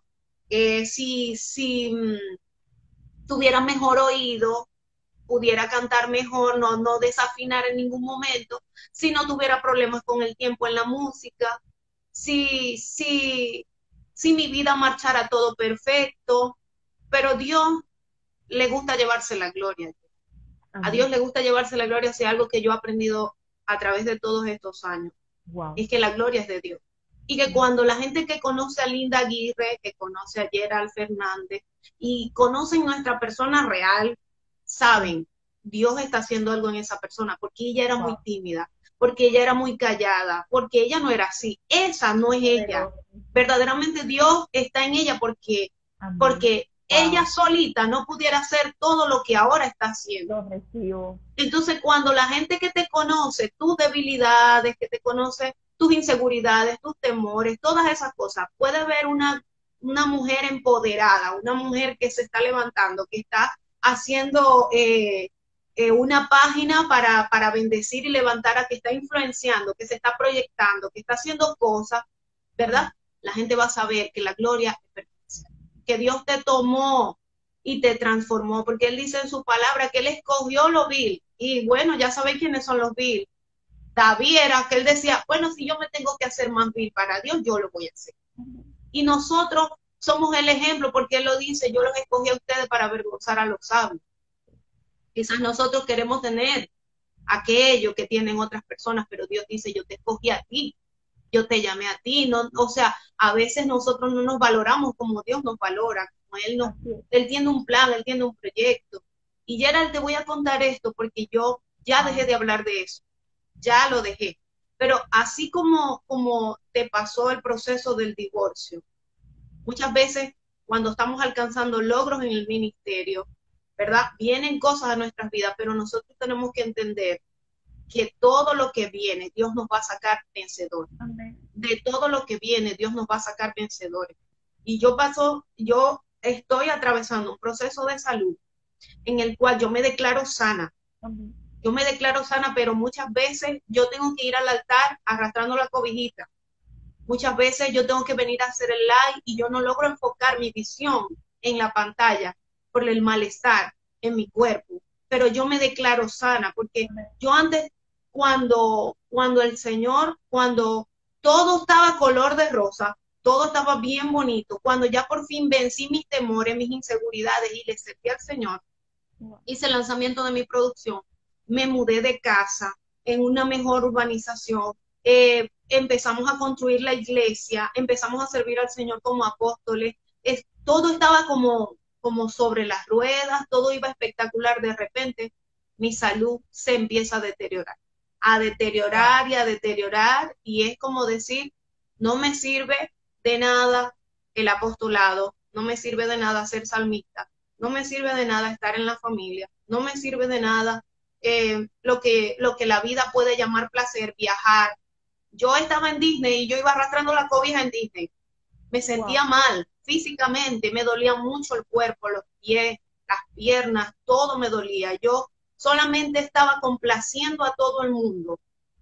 si tuviera mejor oído, pudiera cantar mejor, no desafinar en ningún momento, si no tuviera problemas con el tiempo en la música, si mi vida marchara todo perfecto, pero Dios le gusta llevarse la gloria. A Dios amén, le gusta llevarse la gloria, si algo que yo he aprendido a través de todos estos años, wow, es que la gloria es de Dios. Y que cuando la gente que conoce a Linda Aguirre, que conoce a Gerald Fernández y conocen nuestra persona real, saben, Dios está haciendo algo en esa persona, porque ella era muy wow, tímida, porque ella era muy callada, porque ella no era así. Esa no es ella. poderoso, Verdaderamente Dios está en ella amén, porque ella wow, solita no pudiera hacer todo lo que ahora está haciendo. lo recibo, Entonces, cuando la gente que te conoce, tus debilidades, que te conoce tus inseguridades, tus temores, todas esas cosas, puede ver una mujer empoderada, una mujer que se está levantando, que está haciendo una página para bendecir y levantar a que está influenciando, que se está proyectando, que está haciendo cosas, ¿verdad? amén, La gente va a saber que la gloria es pertenece, que Dios te tomó y te transformó, porque Él dice en su palabra que Él escogió lo vil. Y bueno, ya sabéis quiénes son los vil. David era que Él decía, bueno, si yo me tengo que hacer más vil para Dios, yo lo voy a hacer. Y nosotros somos el ejemplo, porque Él lo dice, yo los escogí a ustedes para avergonzar a los sabios. Quizás nosotros queremos tener aquello que tienen otras personas, pero Dios dice, yo te escogí a ti, yo te llamé a ti, no, o sea, a veces nosotros no nos valoramos como Dios nos valora, como así es, Él tiene un plan, Él tiene un proyecto. Y Gerald, te voy a contar esto porque yo ya dejé wow, de hablar de eso, ya lo dejé. Pero así como te pasó el proceso del divorcio, muchas veces cuando estamos alcanzando logros en el ministerio, ¿verdad? Vienen cosas a nuestras vidas, pero nosotros tenemos que entender que todo lo que viene, Dios nos va a sacar vencedores. amén, De todo lo que viene, Dios nos va a sacar vencedores. Y yo estoy atravesando un proceso de salud en el cual yo me declaro sana. amén, Yo me declaro sana, pero muchas veces yo tengo que ir al altar arrastrando la cobijita. Muchas veces yo tengo que venir a hacer el live y yo no logro enfocar mi visión en la pantalla por el malestar en mi cuerpo. Pero yo me declaro sana porque amén, yo antes, cuando el Señor, cuando todo estaba color de rosa, todo estaba bien bonito, cuando ya por fin vencí mis temores, mis inseguridades y le serví al Señor, wow, hice el lanzamiento de mi producción, me mudé de casa en una mejor urbanización, empezamos a construir la iglesia, empezamos a servir al Señor como apóstoles, todo estaba como sobre las ruedas, todo iba espectacular, de repente mi salud se empieza a wow, deteriorar y a deteriorar, y es como decir, no me sirve de nada el apostolado, no me sirve de nada ser salmista, no me sirve de nada estar en la familia, no me sirve de nada lo que la vida puede llamar placer, viajar. Yo estaba en Disney y yo iba arrastrando la cobija en Disney. Me wow, sentía mal físicamente, me dolía mucho el cuerpo, los pies, las piernas, todo me dolía. Yo solamente estaba complaciendo a todo el mundo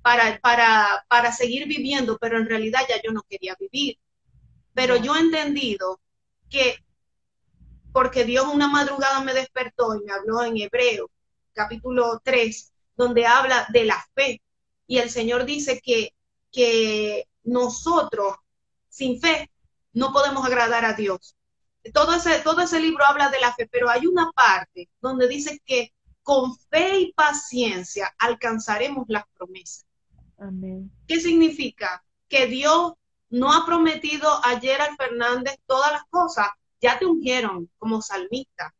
para seguir viviendo, pero en realidad ya yo no quería vivir. Pero wow, yo he entendido que porque Dios una madrugada me despertó y me habló en Hebreo, capítulo 3, donde habla de la fe. Y el Señor dice que nosotros, sin fe, no podemos agradar a Dios. Todo ese libro habla de la fe, pero hay una parte donde dice que con fe y paciencia alcanzaremos las promesas. amén, ¿Qué significa? que Dios no ha prometido a Gerald Fernández todas las cosas. Ya te ungieron como salmista,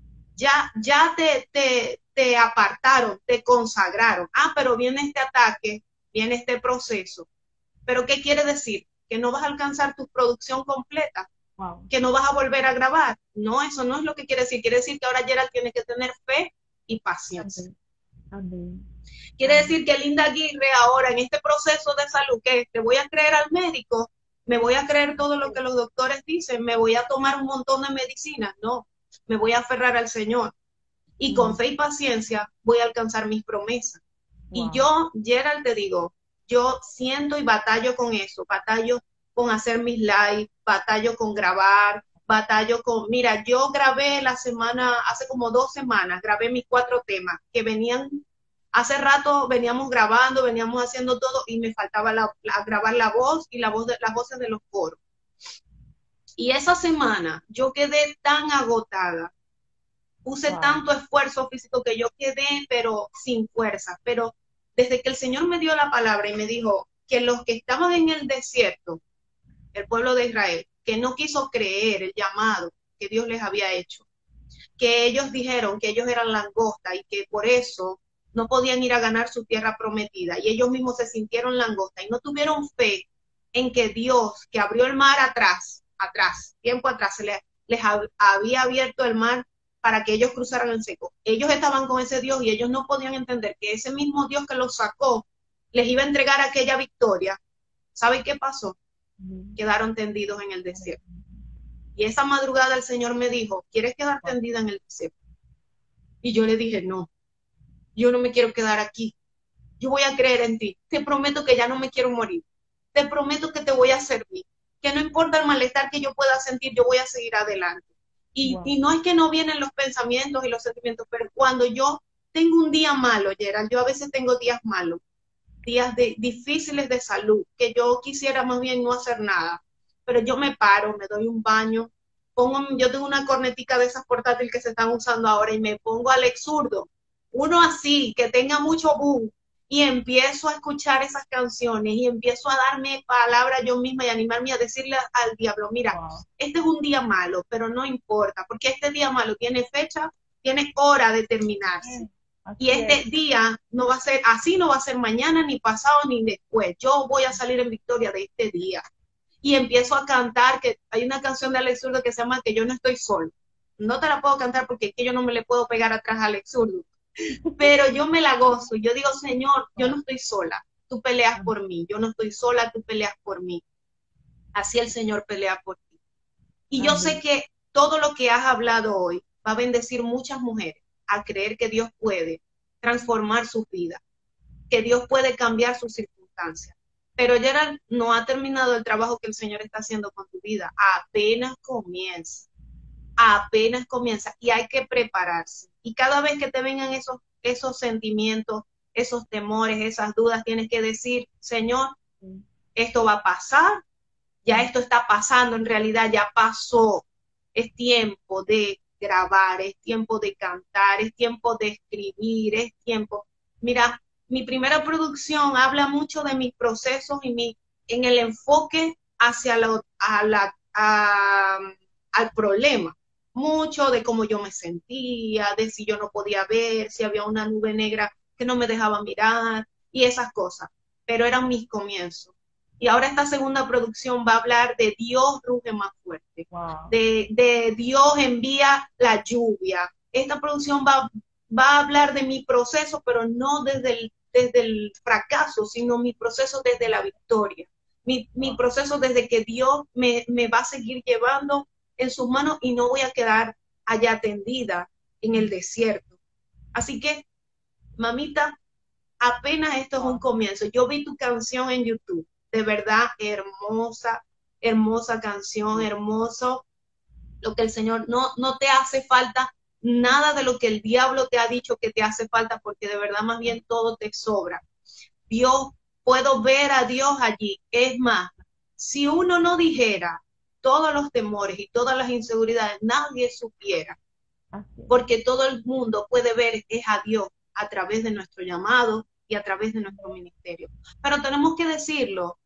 ya te apartaron, te consagraron. Ah, pero viene este ataque, viene este proceso. ¿Pero qué quiere decir? Que no vas a alcanzar tu producción completa, Wow. que no vas a volver a grabar. No, eso no es lo que quiere decir. Quiere decir que ahora Gerald tiene que tener fe y paciencia. Amén. Amén. Quiere Amén. decir que Linda Aguirre ahora en este proceso de salud, que te voy a creer al médico, me voy a creer todo lo que los doctores dicen, me voy a tomar un montón de medicinas, no, me voy a aferrar al Señor. Y con fe y paciencia voy a alcanzar mis promesas. Y Wow. yo, Gerald, te digo, yo siento y batallo con eso, batallo con hacer mis lives, batallo con grabar, batallo con, mira, yo grabé la semana, hace como 2 semanas, grabé mis 4 temas que venían, hace rato veníamos grabando, veníamos haciendo todo y me faltaba grabar la voz y las voces de los coros. Y esa semana yo quedé tan agotada, puse tanto esfuerzo físico que yo quedé, pero sin fuerza. Pero desde que el Señor me dio la palabra y me dijo que los que estaban en el desierto, el pueblo de Israel, que no quiso creer el llamado que Dios les había hecho, que ellos dijeron que ellos eran langosta y que por eso no podían ir a ganar su tierra prometida, y ellos mismos se sintieron langosta y no tuvieron fe en que Dios, que abrió el mar tiempo atrás, les había abierto el mar para que ellos cruzaran en seco. Ellos estaban con ese Dios y ellos no podían entender que ese mismo Dios que los sacó les iba a entregar aquella victoria. ¿Saben qué pasó? Quedaron tendidos en el desierto. Y esa madrugada el Señor me dijo, ¿quieres quedar tendida en el desierto? Y yo le dije, no, yo no me quiero quedar aquí. Yo voy a creer en ti. Te prometo que ya no me quiero morir. Te prometo que te voy a servir. Que no importa el malestar que yo pueda sentir, yo voy a seguir adelante. Y no es que no vienen los pensamientos y los sentimientos, pero cuando yo tengo un día malo, Gerald, yo a veces tengo días malos, días difíciles de salud, que yo quisiera más bien no hacer nada, pero yo me paro, me doy un baño, yo tengo una cornetica de esas portátiles que se están usando ahora y me pongo Alex Zurdo, uno así, que tenga mucho boom, y empiezo a escuchar esas canciones y empiezo a darme palabras yo misma y animarme a decirle al diablo, mira, este es un día malo, pero no importa, porque este día malo tiene fecha, tiene hora de terminarse. Y este día no va a ser así, no va a ser mañana, ni pasado, ni después. Yo voy a salir en victoria de este día. Y empiezo a cantar, que hay una canción de Alex Zurdo que se llama Que yo no estoy solo. No te la puedo cantar porque es que yo no me le puedo pegar atrás a Alex Zurdo. Pero yo me la gozo. Yo digo, Señor, yo no estoy sola. Tú peleas por mí. Yo no estoy sola, tú peleas por mí. Así el Señor pelea por ti. Y yo sé que todo lo que has hablado hoy va a bendecir muchas mujeres a creer que Dios puede transformar sus vidas, que Dios puede cambiar sus circunstancias. Pero Gerald, no ha terminado el trabajo que el Señor está haciendo con tu vida. Apenas comienza y hay que prepararse. Y cada vez que te vengan esos sentimientos, esos temores, esas dudas, tienes que decir, Señor, esto va a pasar, ya esto está pasando, en realidad ya pasó. Es tiempo de grabar, es tiempo de cantar, es tiempo de escribir, es tiempo. Mira, mi primera producción habla mucho de mis procesos y en el enfoque hacia al problema. Mucho de cómo yo me sentía, de si yo no podía ver, si había una nube negra que no me dejaba mirar y esas cosas. Pero eran mis comienzos. Y ahora esta segunda producción va a hablar de Dios ruge más fuerte, de Dios envía la lluvia. Esta producción va a hablar de mi proceso, pero no desde el fracaso, sino mi proceso desde la victoria. Mi proceso desde que Dios me va a seguir llevando en sus manos y no voy a quedar allá tendida en el desierto. Así que, mamita, apenas esto es un comienzo. Yo vi tu canción en YouTube. De verdad, hermosa, hermosa canción, hermoso lo que el Señor, no te hace falta nada de lo que el diablo te ha dicho que te hace falta, porque de verdad más bien todo te sobra. Dios, puedo ver a Dios allí. Es más, si uno no dijera todos los temores y todas las inseguridades, nadie supiera, porque todo el mundo puede ver es a Dios a través de nuestro llamado y a través de nuestro ministerio. Pero tenemos que decirlo,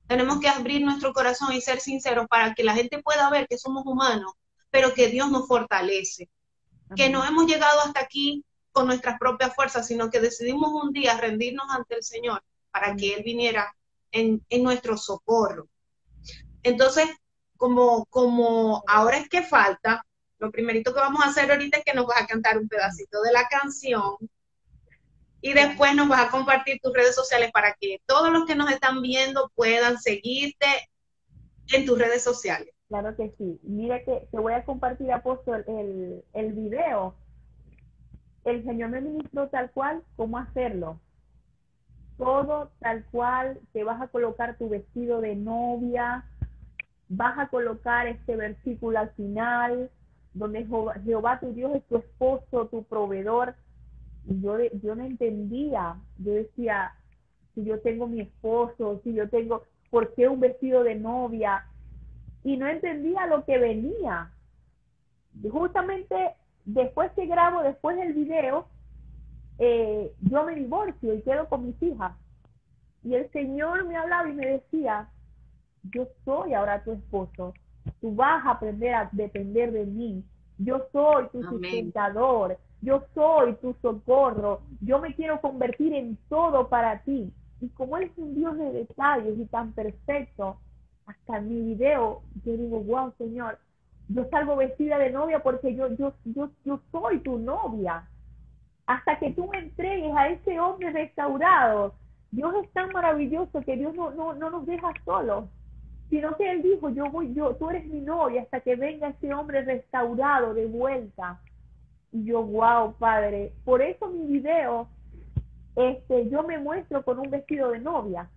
Tenemos que abrir nuestro corazón y ser sinceros para que la gente pueda ver que somos humanos, pero que Dios nos fortalece, que no Amén. hemos llegado hasta aquí con nuestras propias fuerzas, sino que decidimos un día rendirnos ante el Señor para que Amén. Él viniera en nuestro socorro. Entonces, como ahora es que falta, lo primerito que vamos a hacer ahorita es que nos vas a cantar un pedacito de la canción y Claro, después nos vas a compartir tus redes sociales para que todos los que nos están viendo puedan seguirte en tus redes sociales. claro que sí. Mira que te voy a compartir, apóstol, el video. El Señor me ministró tal cual cómo hacerlo. Todo tal cual, te vas a colocar tu vestido de novia, vas a colocar este versículo al final, donde Jehová tu Dios es tu esposo, tu proveedor. Y yo no entendía, yo decía, si yo tengo mi esposo, si yo tengo, ¿por qué un vestido de novia? Y no entendía lo que venía. Y justamente después que grabo, después del video, yo me divorcio y quedo con mis hijas. Y el Señor me hablaba y me decía, yo soy ahora tu esposo, tú vas a aprender a depender de mí, yo soy tu Amén. sustentador, yo soy tu socorro, yo me quiero convertir en todo para ti. Y como Él es un Dios de detalles y tan perfecto, hasta en mi video, yo digo, wow, Señor, yo salgo vestida de novia porque yo soy tu novia. Hasta que tú me entregues a ese hombre restaurado. Dios es tan maravilloso que Dios no nos deja solos, sino que Él dijo, tú eres mi novia hasta que venga ese hombre restaurado de vuelta. Y yo, wow, Padre, por eso mi video, yo me muestro con un vestido de novia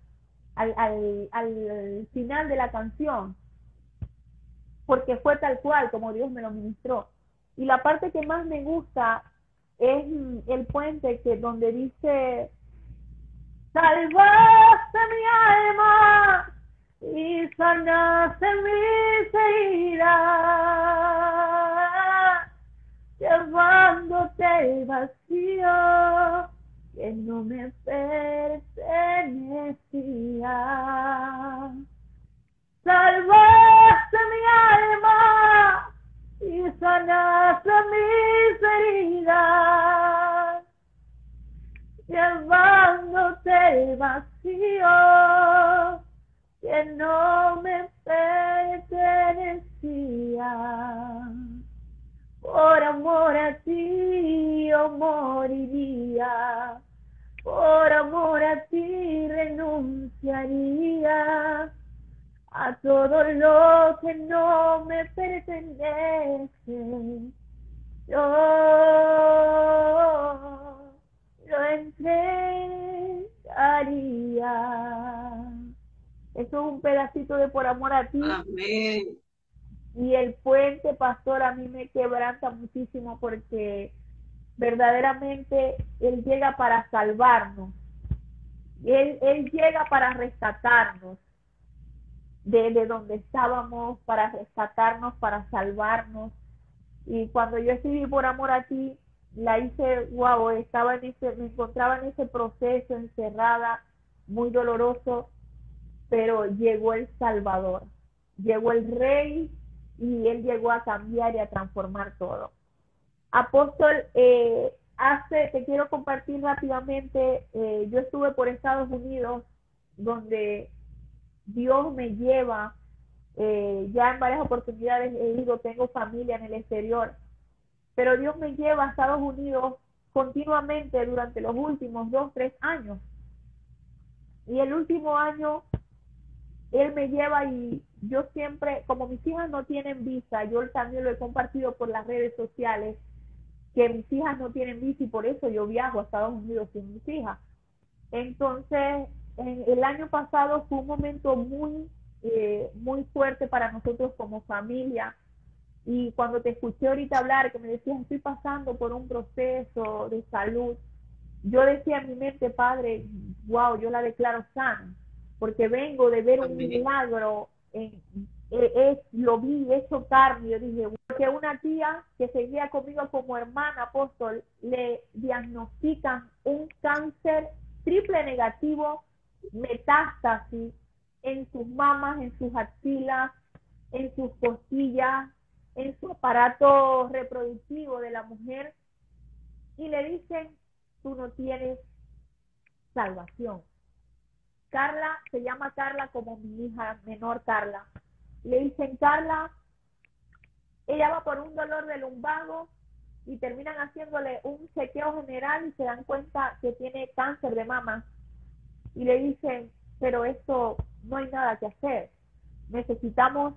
al final de la canción, porque fue tal cual como Dios me lo ministró. Y la parte que más me gusta es el puente que donde dice, salvaste mi alma y sanaste mis heridas, llevándote el vacío que no me pertenecía. Salvaste mi alma y sanaste mis heridas, llevándote el vacío que no me pertenecía. Por amor a ti yo moriría, por amor a ti renunciaría a todo lo que no me pertenece. Yo lo entregaría. Eso es un pedacito de por amor a ti. Amén. Y el puente, pastor, a mí me quebranta muchísimo porque verdaderamente Él llega para salvarnos. Él llega para rescatarnos de donde estábamos, para rescatarnos, para salvarnos. Y cuando yo escribí por amor a ti, la hice, wow, me encontraba en ese proceso encerrada, muy doloroso, pero llegó el Salvador, llegó el Rey y Él llegó a cambiar y a transformar todo. Apóstol, te quiero compartir rápidamente, yo estuve por Estados Unidos, donde Dios me lleva, ya en varias oportunidades he ido, tengo familia en el exterior, pero Dios me lleva a Estados Unidos continuamente durante los últimos 2, 3 años. Y el último año Él me lleva y yo siempre, como mis hijas no tienen visa, yo también lo he compartido por las redes sociales, que mis hijas no tienen visa y por eso yo viajo a Estados Unidos sin mis hijas. Entonces, el año pasado fue un momento muy fuerte para nosotros como familia. Y cuando te escuché ahorita hablar, que me decías, estoy pasando por un proceso de salud, yo decía en mi mente, Padre, wow, yo la declaro sana, porque vengo de ver un Amén. milagro, lo vi hecho carne, yo dije, porque una tía que seguía conmigo como hermana, apóstol, le diagnostican un cáncer triple negativo, metástasis, en sus mamas, en sus axilas, en sus costillas, en su aparato reproductivo de la mujer, y le dicen, tú no tienes salvación. Carla, se llama Carla como mi hija menor Carla. Le dicen, Carla, ella va por un dolor de lumbago y terminan haciéndole un chequeo general y se dan cuenta que tiene cáncer de mama. Y le dicen, pero esto no hay nada que hacer. Necesitamos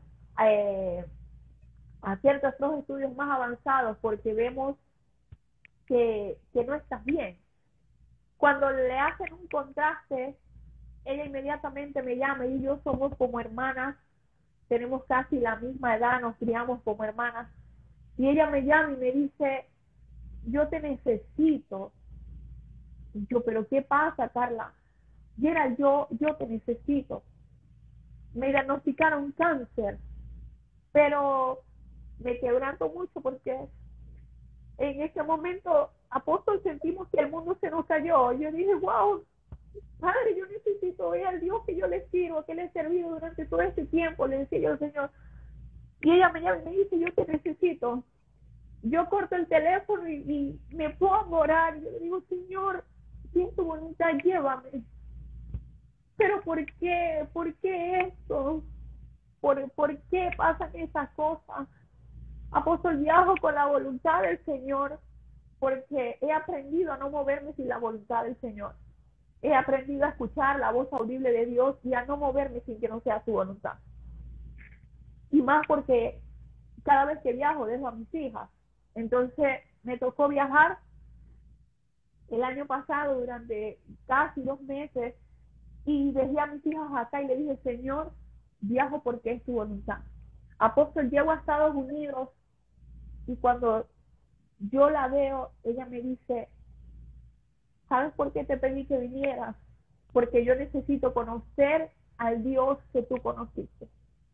hacer otros estudios más avanzados porque vemos que no estás bien. Cuando le hacen un contraste, ella inmediatamente me llama y yo somos como hermanas, tenemos casi la misma edad, nos criamos como hermanas. Y ella me llama y me dice, yo te necesito. Y yo, pero ¿qué pasa, Carla? Y era yo te necesito. Me diagnosticaron cáncer, pero me quebranto mucho porque en ese momento, apóstol, sentimos que el mundo se nos cayó. Yo dije, wow, Padre, yo necesito ver al Dios que yo le sirvo, que le he servido durante todo este tiempo, le decía yo al Señor. Y ella me llama y me dice, yo te necesito. Yo corto el teléfono y me pongo a orar. Yo le digo, Señor, si es tu voluntad, llévame. Pero ¿por qué? ¿Por qué esto? ¿Por qué pasan esas cosas? Apóstol, viajo con la voluntad del Señor porque he aprendido a no moverme sin la voluntad del Señor. He aprendido a escuchar la voz audible de Dios y a no moverme sin que no sea su voluntad. Y más porque cada vez que viajo dejo a mis hijas. Entonces me tocó viajar el año pasado durante casi 2 meses y dejé a mis hijas acá y le dije, Señor, viajo porque es tu voluntad. Apóstol, llego a Estados Unidos y cuando yo la veo, ella me dice, ¿sabes por qué te pedí que vinieras? Porque yo necesito conocer al Dios que tú conociste.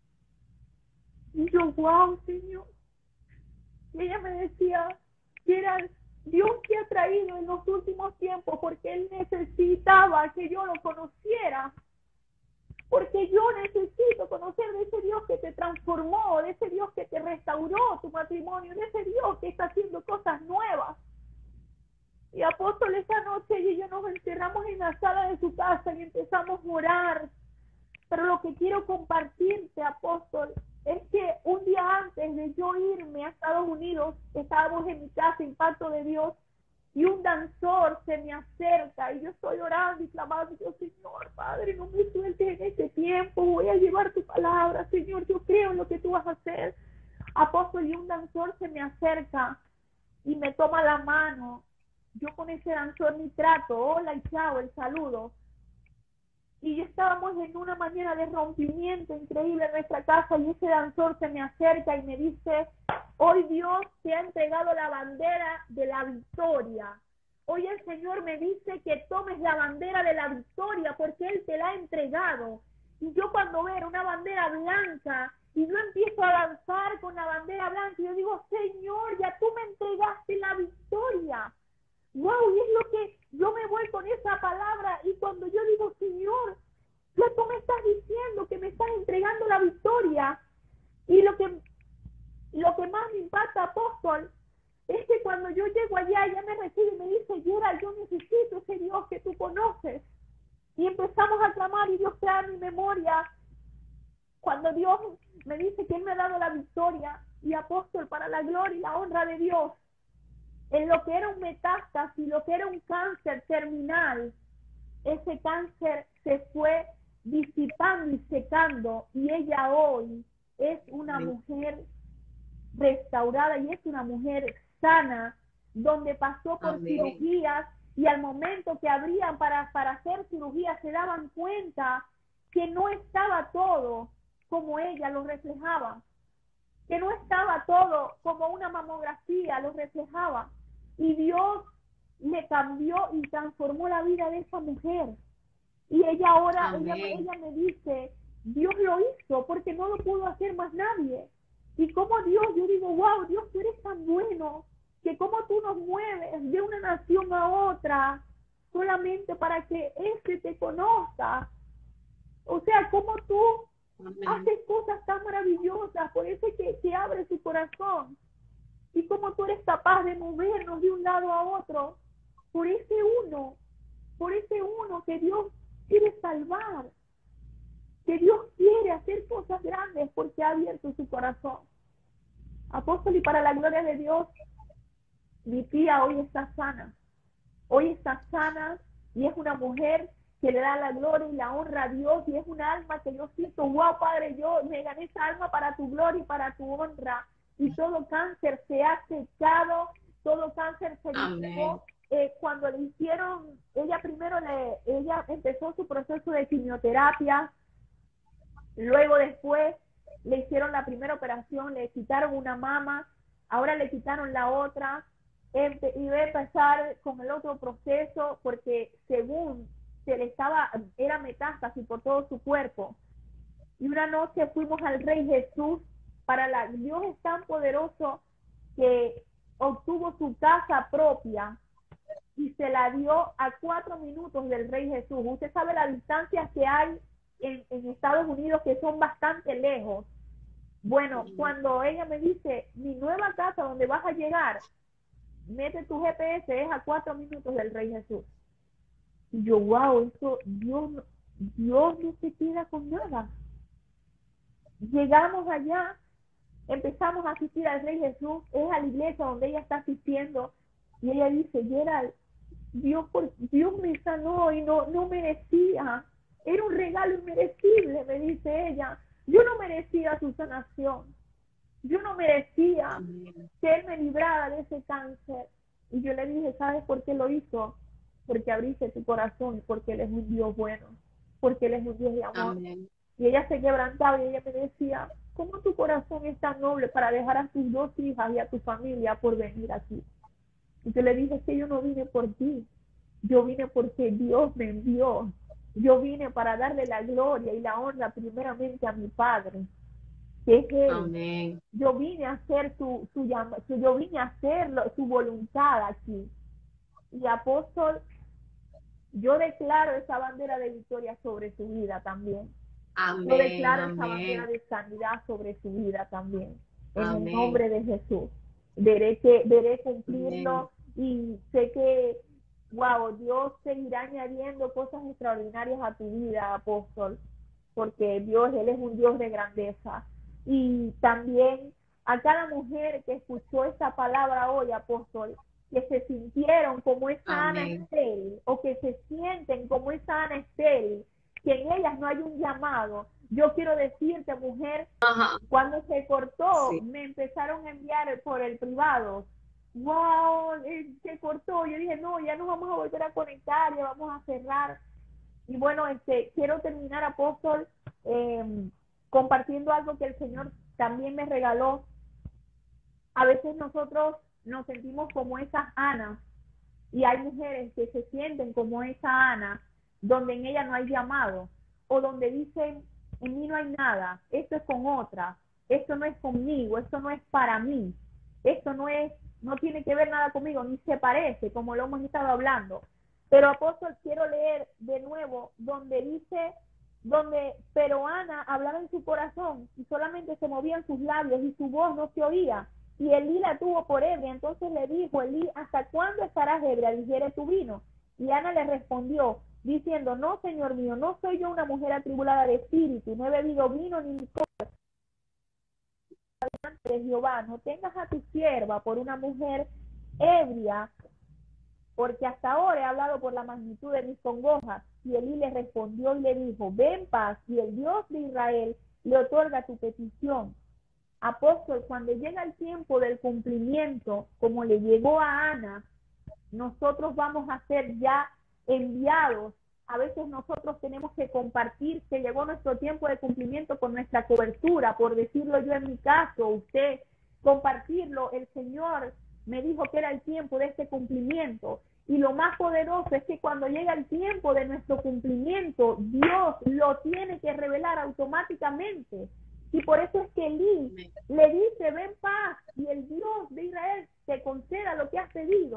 Y yo, wow, Señor. Y ella me decía que era Dios que ha traído en los últimos tiempos porque Él necesitaba que yo lo conociera. Porque yo necesito conocer de ese Dios que te transformó, de ese Dios que te restauró tu matrimonio, de ese Dios que está haciendo cosas nuevas. Y apóstol, esa noche ella y yo nos encerramos en la sala de su casa y empezamos a orar. Pero lo que quiero compartirte, apóstol, es que un día antes de yo irme a Estados Unidos, estábamos en mi casa, Impacto de Dios, y un danzor se me acerca y yo estoy orando y clamando, yo, Señor, Padre, no me sueltes en este tiempo, voy a llevar tu palabra, Señor, yo creo en lo que tú vas a hacer. Apóstol, y un danzor se me acerca y me toma la mano. Yo con ese danzor ni trato, hola y chao, el saludo. Y ya estábamos en una manera de rompimiento increíble en nuestra casa y ese danzor se me acerca y me dice, hoy Dios te ha entregado la bandera de la victoria. Hoy el Señor me dice que tomes la bandera de la victoria porque Él te la ha entregado. Y yo cuando veo una bandera blanca y yo empiezo a danzar con la bandera blanca, y yo digo, Señor, ya tú me entregaste la victoria. Wow, y es lo que yo me voy con esa palabra y cuando yo digo, Señor, ya tú me estás diciendo que me estás entregando la victoria. Y lo que más me impacta, apóstol, es que cuando yo llego allá, ella me recibe y me dice, Gerald, yo necesito ese Dios que tú conoces. Y empezamos a clamar y Dios trae a mi memoria cuando Dios me dice que Él me ha dado la victoria. Y apóstol, para la gloria y la honra de Dios, en lo que era un metástasis, lo que era un cáncer terminal, ese cáncer se fue disipando y secando y ella hoy es una mujer restaurada y es una mujer sana, donde pasó por cirugías y al momento que abrían para hacer cirugía se daban cuenta que no estaba todo como ella lo reflejaba, que no estaba todo como una mamografía lo reflejaba. Y Dios le cambió y transformó la vida de esa mujer. Y ella ahora, ella me dice, Dios lo hizo porque no lo pudo hacer más nadie. Y como Dios, yo digo, wow, Dios, tú eres tan bueno, que como tú nos mueves de una nación a otra, solamente para que este te conozca. O sea, cómo tú Amén. haces cosas tan maravillosas, por eso es que abre su corazón. Y cómo tú eres capaz de movernos de un lado a otro uno, por ese uno que Dios quiere salvar, que Dios quiere hacer cosas grandes porque ha abierto su corazón. Apóstol, y para la gloria de Dios, mi tía hoy está sana y es una mujer que le da la gloria y la honra a Dios y es un alma que yo siento, wow, Padre, yo me gané esa alma para tu gloria y para tu honra y todo cáncer se ha secado, todo cáncer se Amén. disipó. Cuando le hicieron, ella empezó su proceso de quimioterapia, luego después le hicieron la primera operación, le quitaron una mama, ahora le quitaron la otra, y va a empezar con el otro proceso porque según era metástasis por todo su cuerpo. Y una noche fuimos al Rey Jesús, Dios es tan poderoso que obtuvo su casa propia y se la dio a 4 minutos del Rey Jesús. Usted sabe las distancias que hay en Estados Unidos que son bastante lejos. Bueno, cuando ella me dice, mi nueva casa donde vas a llegar, mete tu GPS, es a 4 minutos del Rey Jesús. Y yo, wow, eso, Dios no se queda con nada. Llegamos allá, empezamos a asistir al Rey Jesús, es a la iglesia donde ella está asistiendo, y ella dice, Gerald, Dios me sanó y no merecía, era un regalo inmerecible, me dice ella, yo no merecía su sanación, yo no merecía que Él me librara de ese cáncer. Y yo le dije, ¿sabes por qué lo hizo? Porque abriste tu corazón, porque Él es un Dios bueno, porque Él es un Dios de amor. Amén. Y ella se quebrantaba y ella me decía, ¿cómo tu corazón es tan noble para dejar a tus 2 hijas y a tu familia por venir aquí? Y yo le dije, que yo no vine por ti, yo vine porque Dios me envió. Yo vine para darle la gloria y la honra primeramente a mi Padre, que es Él. Amén. Yo vine a hacer yo vine a hacer su voluntad aquí. Y apóstol, yo declaro esa bandera de victoria sobre su vida también. Yo Amén. declaro esa bandera Amén. de sanidad sobre su vida también. En el Amén. nombre de Jesús. Veré Amén. cumplirlo y sé que, wow, Dios seguirá añadiendo cosas extraordinarias a tu vida, apóstol, porque Dios, Él es un Dios de grandeza. Y también a cada mujer que escuchó esta palabra hoy, apóstol, que se sintieron como esa Ana Amén. estéril o que se sienten como esa Ana estéril, que en ellas no hay un llamado. Yo quiero decirte, mujer, Ajá. cuando se cortó, Sí. me empezaron a enviar por el privado. Wow, se cortó. Yo dije, no, ya nos vamos a volver a conectar, ya vamos a cerrar. Y bueno, quiero terminar, apóstol, compartiendo algo que el Señor también me regaló. A veces nosotros nos sentimos como esas Anas y hay mujeres que se sienten como esa Ana, donde en ella no hay llamado, o donde dicen, en mí no hay nada, esto es con otra, esto no es conmigo, esto no es para mí, esto no tiene que ver nada conmigo, ni se parece, como lo hemos estado hablando. Pero apóstol, quiero leer de nuevo, donde dice, pero Ana hablaba en su corazón y solamente se movían sus labios y su voz no se oía. Y Elí la tuvo por ebria. Entonces le dijo Elí, ¿hasta cuándo estarás ebria? Digiere tu vino. Y Ana le respondió, diciendo, no, Señor mío, no soy yo una mujer atribulada de espíritu, no he bebido vino ni licor de Jehová. No tengas a tu sierva por una mujer ebria, porque hasta ahora he hablado por la magnitud de mis congojas. Y Elí le respondió y le dijo, ven paz, y el Dios de Israel le otorga tu petición. Apóstol, cuando llega el tiempo del cumplimiento, como le llegó a Ana, nosotros vamos a ser ya enviados. A veces nosotros tenemos que compartir que llegó nuestro tiempo de cumplimiento con nuestra cobertura, por decirlo yo en mi caso, usted compartirlo. El Señor me dijo que era el tiempo de este cumplimiento. Y lo más poderoso es que cuando llega el tiempo de nuestro cumplimiento, Dios lo tiene que revelar automáticamente. Y por eso es que Elí le dice, ven paz, y el Dios de Israel te conceda lo que has pedido.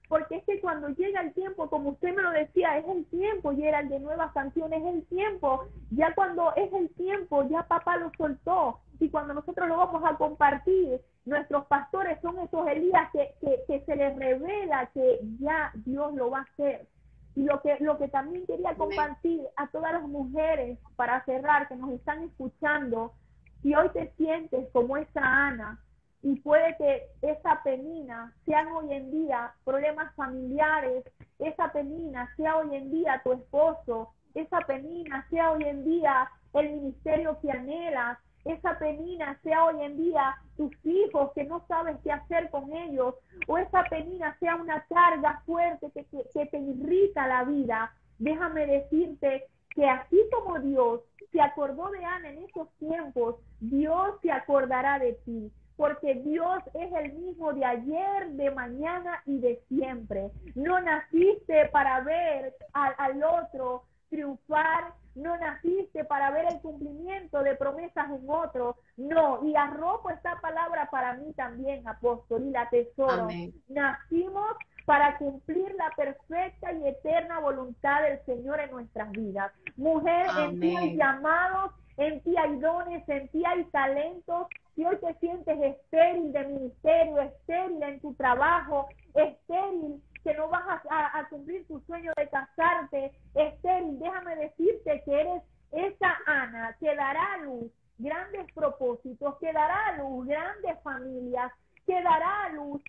porque es que cuando llega el tiempo, como usted me lo decía, es el tiempo, Gerald, de nuevas canciones, es el tiempo, ya cuando es el tiempo, ya papá lo soltó, y cuando nosotros lo vamos a compartir, nuestros pastores son esos Elías que se les revela que ya Dios lo va a hacer. Y lo que también quería compartir a todas las mujeres, para cerrar, que nos están escuchando, si hoy te sientes como esa Ana, y puede que esa Penina sean hoy en día problemas familiares, esa Penina sea hoy en día tu esposo, esa Penina sea hoy en día el ministerio que anhelas, esa Penina sea hoy en día tus hijos que no sabes qué hacer con ellos, o esa Penina sea una carga fuerte que te irrita la vida. Déjame decirte que así como Dios se acordó de Ana en esos tiempos, Dios se acordará de ti, porque Dios es el mismo de ayer, de mañana y de siempre. No naciste para ver al otro triunfar, no naciste para ver el cumplimiento de promesas en otro, no, y arropo esta palabra para mí también, apóstol, y la atesoro. Amén. Nacimos para cumplir la perfecta y eterna voluntad del Señor en nuestras vidas. Mujer, Amén. en ti hay llamados, en ti hay dones, en ti hay talentos. Si hoy te sientes estéril de ministerio, estéril en tu trabajo, estéril que no vas a cumplir tu sueño de casarte, estéril, déjame decirte que eres esa Ana que dará a luz grandes propósitos, que dará a luz grandes familias, que dará a luz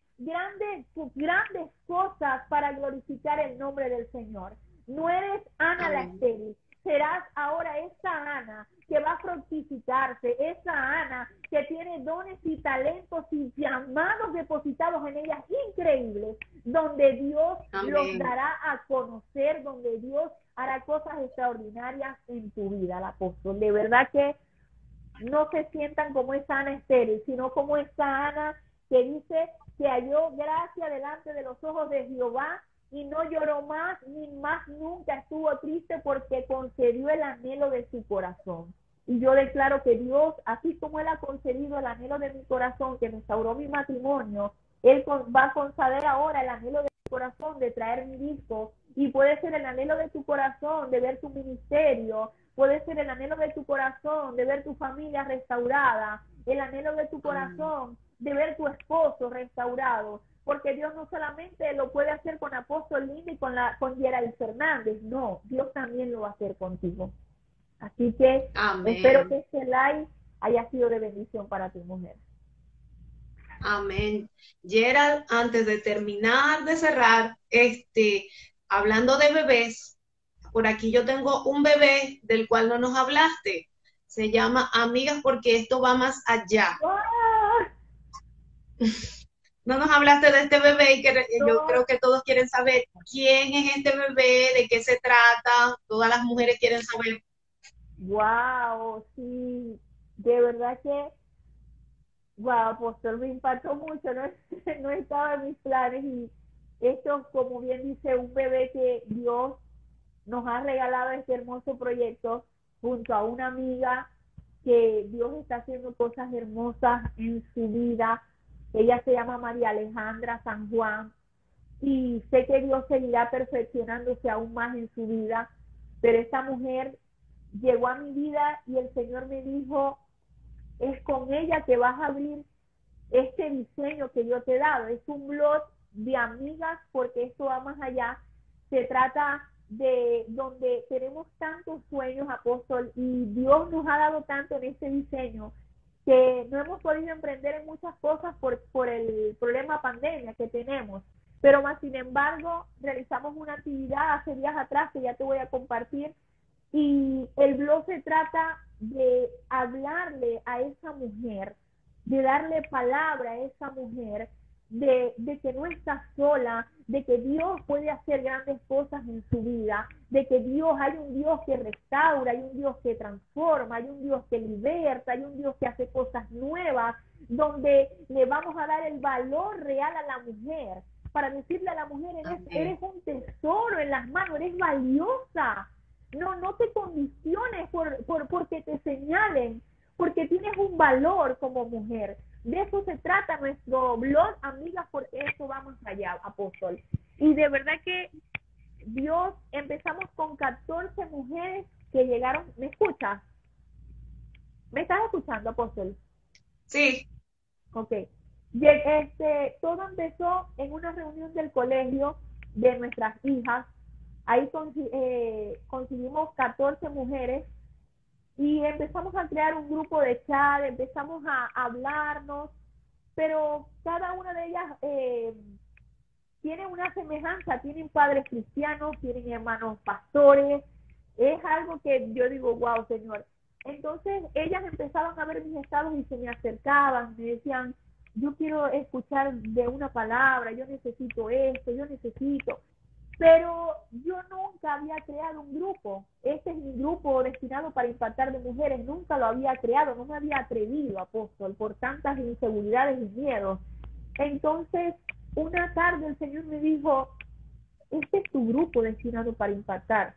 grandes cosas para glorificar el nombre del Señor. No eres Ana la estéril, serás ahora esa Ana que va a fructificarse, esa Ana que tiene dones y talentos y llamados depositados en ella increíbles, donde Dios los dará a conocer, donde Dios hará cosas extraordinarias en tu vida, el apóstol. De verdad que no se sientan como esa Ana estéril, sino como esa Ana que dice que halló gracia delante de los ojos de Jehová y no lloró más, ni más nunca estuvo triste, porque concedió el anhelo de su corazón. Y yo declaro que Dios, así como Él ha concedido el anhelo de mi corazón, que restauró mi matrimonio, Él va a conceder ahora el anhelo de mi corazón de traer mi disco, y puede ser el anhelo de tu corazón de ver tu ministerio, puede ser el anhelo de tu corazón de ver tu familia restaurada, el anhelo de tu corazón de ver tu esposo restaurado, porque Dios no solamente lo puede hacer con Apóstol Linda y con Gerald Fernández, no, Dios también lo va a hacer contigo. Así que espero que este live haya sido de bendición para tu mujer. Amén. Gerald, antes de terminar de cerrar, hablando de bebés, por aquí yo tengo un bebé del cual no nos hablaste. Se llama Amigas, porque esto va más allá. ¡Ah! No nos hablaste de este bebé y yo creo que todos quieren saber quién es este bebé, de qué se trata. Todas las mujeres quieren saber. Wow, sí, de verdad que, wow, apóstol, me impactó mucho, no estaba en mis planes, y esto, como bien dice, un bebé que Dios nos ha regalado este hermoso proyecto junto a una amiga que Dios está haciendo cosas hermosas en su vida. Ella se llama María Alejandra San Juan, y sé que Dios seguirá perfeccionándose aún más en su vida, pero esta mujer llegó a mi vida y el Señor me dijo, es con ella que vas a abrir este diseño que yo te he dado. Es un blog de amigas, porque esto va más allá. Se trata de donde tenemos tantos sueños, apóstol, y Dios nos ha dado tanto en este diseño que no hemos podido emprender en muchas cosas por el problema pandemia que tenemos. Pero más sin embargo, realizamos una actividad hace días atrás que ya te voy a compartir, y el blog se trata de hablarle a esa mujer, de darle palabra a esa mujer, de que no está sola, de que Dios puede hacer grandes cosas en su vida, de que hay un Dios que restaura, hay un Dios que transforma, hay un Dios que liberta, hay un Dios que hace cosas nuevas, donde le vamos a dar el valor real a la mujer, para decirle a la mujer, eres un tesoro en las manos, eres valiosa. No te condiciones porque te señalen, porque tienes un valor como mujer. De eso se trata nuestro blog, amigas, porque eso va más allá, apóstol. Y de verdad que Dios, empezamos con 14 mujeres que llegaron. ¿Me escuchas? ¿Me estás escuchando, apóstol? Sí, Ok. Todo empezó en una reunión del colegio de nuestras hijas. Ahí conseguimos 14 mujeres y empezamos a crear un grupo de chat, empezamos a hablarnos, pero cada una de ellas tiene una semejanza, tienen padres cristianos, tienen hermanos pastores, es algo que yo digo, wow, Señor. Entonces ellas empezaban a ver mis estados y se me acercaban, me decían, yo quiero escuchar de una palabra, yo necesito esto, yo necesito, pero yo nunca había creado un grupo. Este es mi grupo destinado para impactar de mujeres, nunca lo había creado, no me había atrevido, apóstol, por tantas inseguridades y miedos. Entonces, una tarde el Señor me dijo, este es tu grupo destinado para impactar.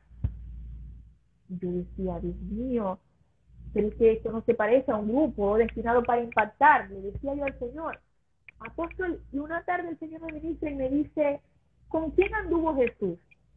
Y yo decía, Dios mío, pero es que esto no se parece a un grupo destinado para impactar. Le decía yo al Señor, apóstol, y una tarde el Señor me ministra y me dice, ¿con quién anduvo Jesús?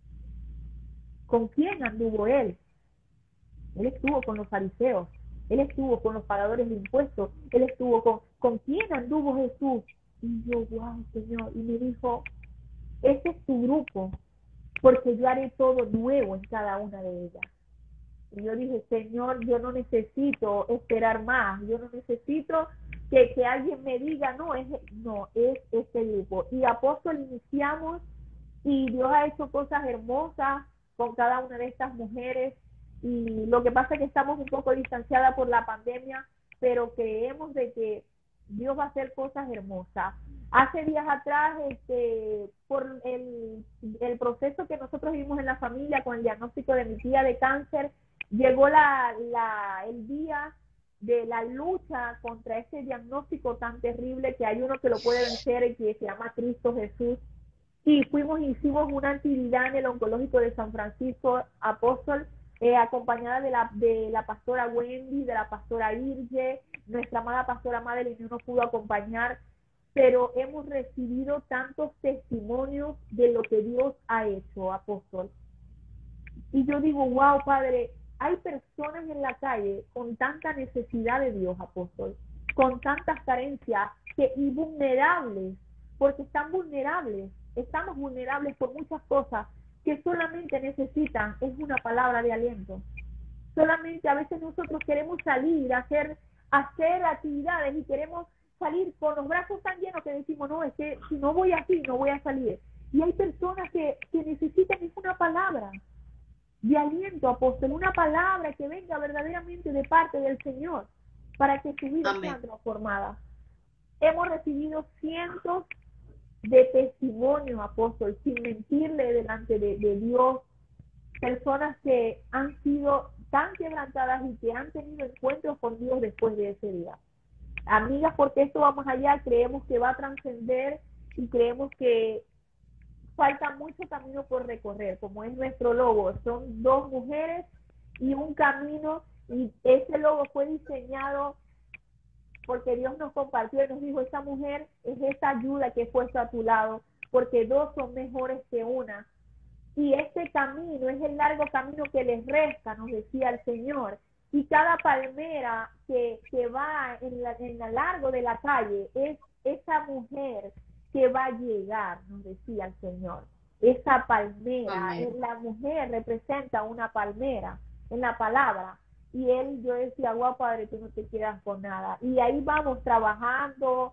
¿Con quién anduvo Él? Él estuvo con los fariseos, Él estuvo con los pagadores de impuestos, Él estuvo ¿con quién anduvo Jesús? Y yo, wow, Señor, y me dijo, este es tu grupo, porque yo haré todo nuevo en cada una de ellas. Y yo dije, Señor, yo no necesito esperar más, yo no necesito que alguien me diga, es este grupo. Y apóstol, iniciamos y Dios ha hecho cosas hermosas con cada una de estas mujeres. Y lo que pasa es que estamos un poco distanciadas por la pandemia, pero creemos de que Dios va a hacer cosas hermosas. Hace días atrás, por el proceso que nosotros vivimos en la familia con el diagnóstico de mi tía de cáncer, llegó el día de la lucha contra ese diagnóstico tan terrible, que hay uno que lo puede vencer y que se llama Cristo Jesús. Y hicimos una actividad en el oncológico de San Francisco, apóstol, acompañada de la pastora Wendy, de la pastora Irge, nuestra amada pastora Madeline no nos pudo acompañar, pero hemos recibido tantos testimonios de lo que Dios ha hecho, apóstol. Y yo digo, wow, Padre, hay personas en la calle con tanta necesidad de Dios, apóstol, con tantas carencias y vulnerables, porque estamos vulnerables por muchas cosas que solamente necesitan es una palabra de aliento. Solamente a veces nosotros queremos salir a hacer actividades y queremos salir con los brazos tan llenos que decimos, no, es que si no voy así, no voy a salir. Y hay personas que necesitan es una palabra de aliento, apóstol, una palabra que venga verdaderamente de parte del Señor para que su vida sea transformada. Hemos recibido cientos de testimonios, apóstol, sin mentirle delante de Dios, personas que han sido tan quebrantadas y que han tenido encuentros con Dios después de ese día. Amigas, porque esto va más allá, creemos que va a trascender y creemos que falta mucho camino por recorrer, como es nuestro logo. Son 2 mujeres y un camino, y ese logo fue diseñado porque Dios nos compartió y nos dijo, esa mujer es esa ayuda que he puesto a tu lado, porque 2 son mejores que una. Y este camino es el largo camino que les resta, nos decía el Señor. Y cada palmera que va en la largo de la calle es esa mujer que va a llegar, nos decía el Señor. Esa palmera, la mujer representa una palmera en la palabra. Y yo decía, guau, Padre, tú no te quedas con nada. Y ahí vamos trabajando,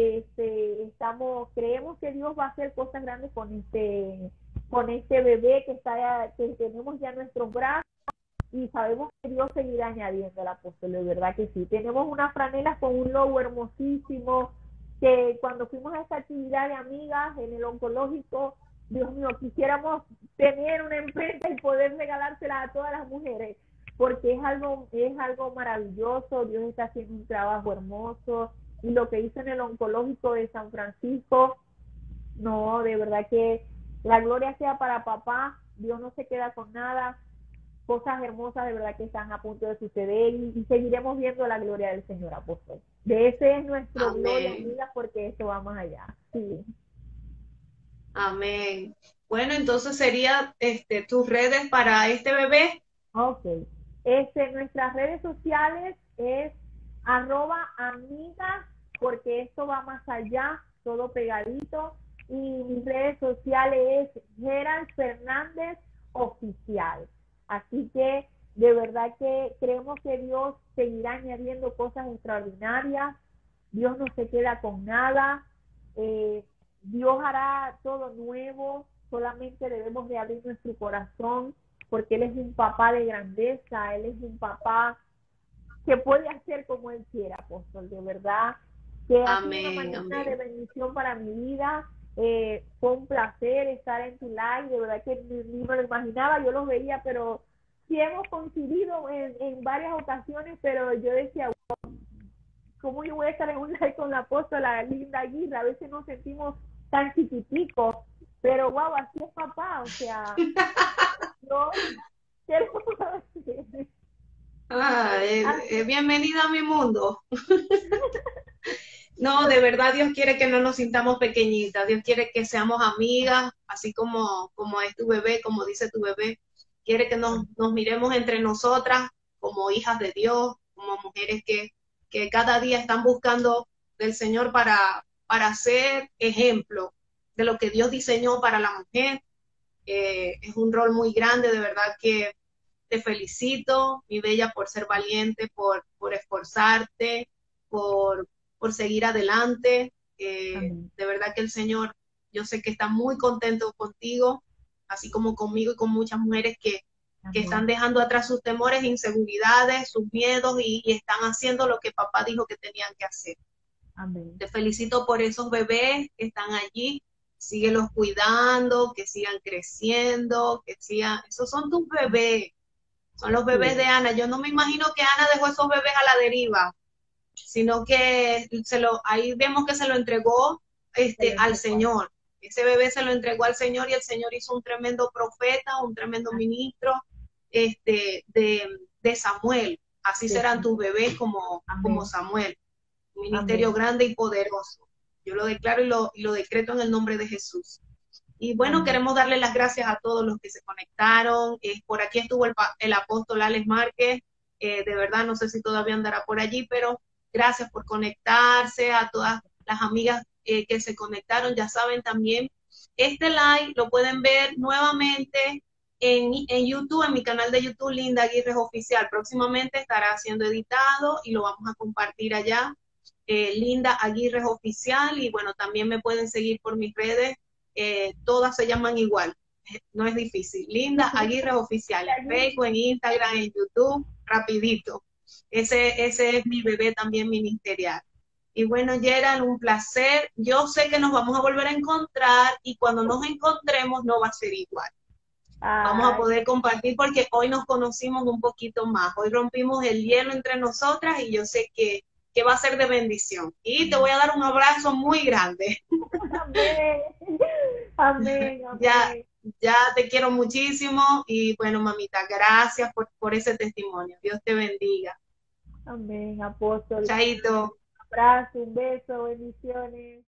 creemos que Dios va a hacer cosas grandes con este bebé que tenemos ya en nuestros brazos, y sabemos que Dios seguirá añadiendo, el apóstol, de verdad que sí. Tenemos unas franelas con un logo hermosísimo, que cuando fuimos a esta actividad de amigas en el oncológico, Dios mío, quisiéramos tener una empresa y poder regalársela a todas las mujeres, porque es algo maravilloso. Dios está haciendo un trabajo hermoso, y lo que hizo en el oncológico de San Francisco, no, de verdad que la gloria sea para papá. Dios no se queda con nada. Cosas hermosas de verdad que están a punto de suceder, y seguiremos viendo la gloria del Señor, apóstol. De ese es nuestro gloria, amigas, porque esto va más allá. Sí. Amén. Bueno, entonces sería tus redes para este bebé. Ok. Nuestras redes sociales es @amigas, porque esto va más allá, todo pegadito. Y mis redes sociales es Gerald Fernández Oficial. Así que de verdad que creemos que Dios seguirá añadiendo cosas extraordinarias. Dios no se queda con nada. Eh, Dios hará todo nuevo. Solamente debemos de abrir nuestro corazón, porque Él es un papá de grandeza, Él es un papá que puede hacer como Él quiera, apóstol, de verdad, que ha sido una Amén, mañana de amén. bendición para mi vida. Fue un placer estar en tu live, de verdad que ni me lo imaginaba, yo los veía, pero sí hemos coincidido en varias ocasiones, pero yo decía, ¿cómo yo voy a estar en un live con la apóstola Linda Aguirre? A veces nos sentimos tan chiquiticos, pero wow, así es papá, o sea, yo, ¿qué le puedo decir? Bienvenida a mi mundo. No, de verdad Dios quiere que no nos sintamos pequeñitas, Dios quiere que seamos amigas, así como es tu bebé, como dice tu bebé, quiere que nos miremos entre nosotras como hijas de Dios, como mujeres que cada día están buscando del Señor para ser ejemplo de lo que Dios diseñó para la mujer. Es un rol muy grande, de verdad que te felicito, mi bella, por ser valiente, por esforzarte, por, por seguir adelante. Amén. De verdad que el Señor, yo sé que está muy contento contigo, así como conmigo y con muchas mujeres que están Amén. dejando atrás sus temores, inseguridades, sus miedos y están haciendo lo que papá dijo que tenían que hacer. Amén. Te felicito por esos bebés que están allí. Síguelos cuidando, que sigan creciendo, que sigan, esos son tus bebés, son los bebés de Sí, Ana. Yo no me imagino que Ana dejó esos bebés a la deriva, sino que ahí vemos que se lo entregó te lo al entrego. Señor. Ese bebé se lo entregó al Señor y el Señor hizo un tremendo profeta, un tremendo ministro de Samuel. Así serán tus bebés como Amén. Samuel. Un ministerio Amén. grande y poderoso. Yo lo declaro y lo decreto en el nombre de Jesús. Y bueno, Amén. queremos darle las gracias a todos los que se conectaron. Por aquí estuvo el apóstol Alex Márquez. De verdad, no sé si todavía andará por allí, pero gracias por conectarse. A todas las amigas que se conectaron, ya saben también, este live lo pueden ver nuevamente en YouTube, en mi canal de YouTube, Linda Aguirre Oficial. Próximamente estará siendo editado y lo vamos a compartir allá. Linda Aguirre Oficial. Y bueno, también me pueden seguir por mis redes, todas se llaman igual, no es difícil. Linda Aguirre Oficial, en Facebook, en Instagram, en YouTube, rapidito. Ese es mi bebé también ministerial. Y bueno, Gerald, un placer. Yo sé que nos vamos a volver a encontrar y cuando nos encontremos no va a ser igual. Vamos a Ay, poder compartir porque hoy nos conocimos un poquito más. Hoy rompimos el hielo entre nosotras y yo sé que va a ser de bendición. Y te voy a dar un abrazo muy grande. amén. Amén. Ya, Amén. ya te quiero muchísimo y bueno, mamita, gracias por ese testimonio. Dios te bendiga. Amén, apóstol. Chaito. Un abrazo, un beso, bendiciones.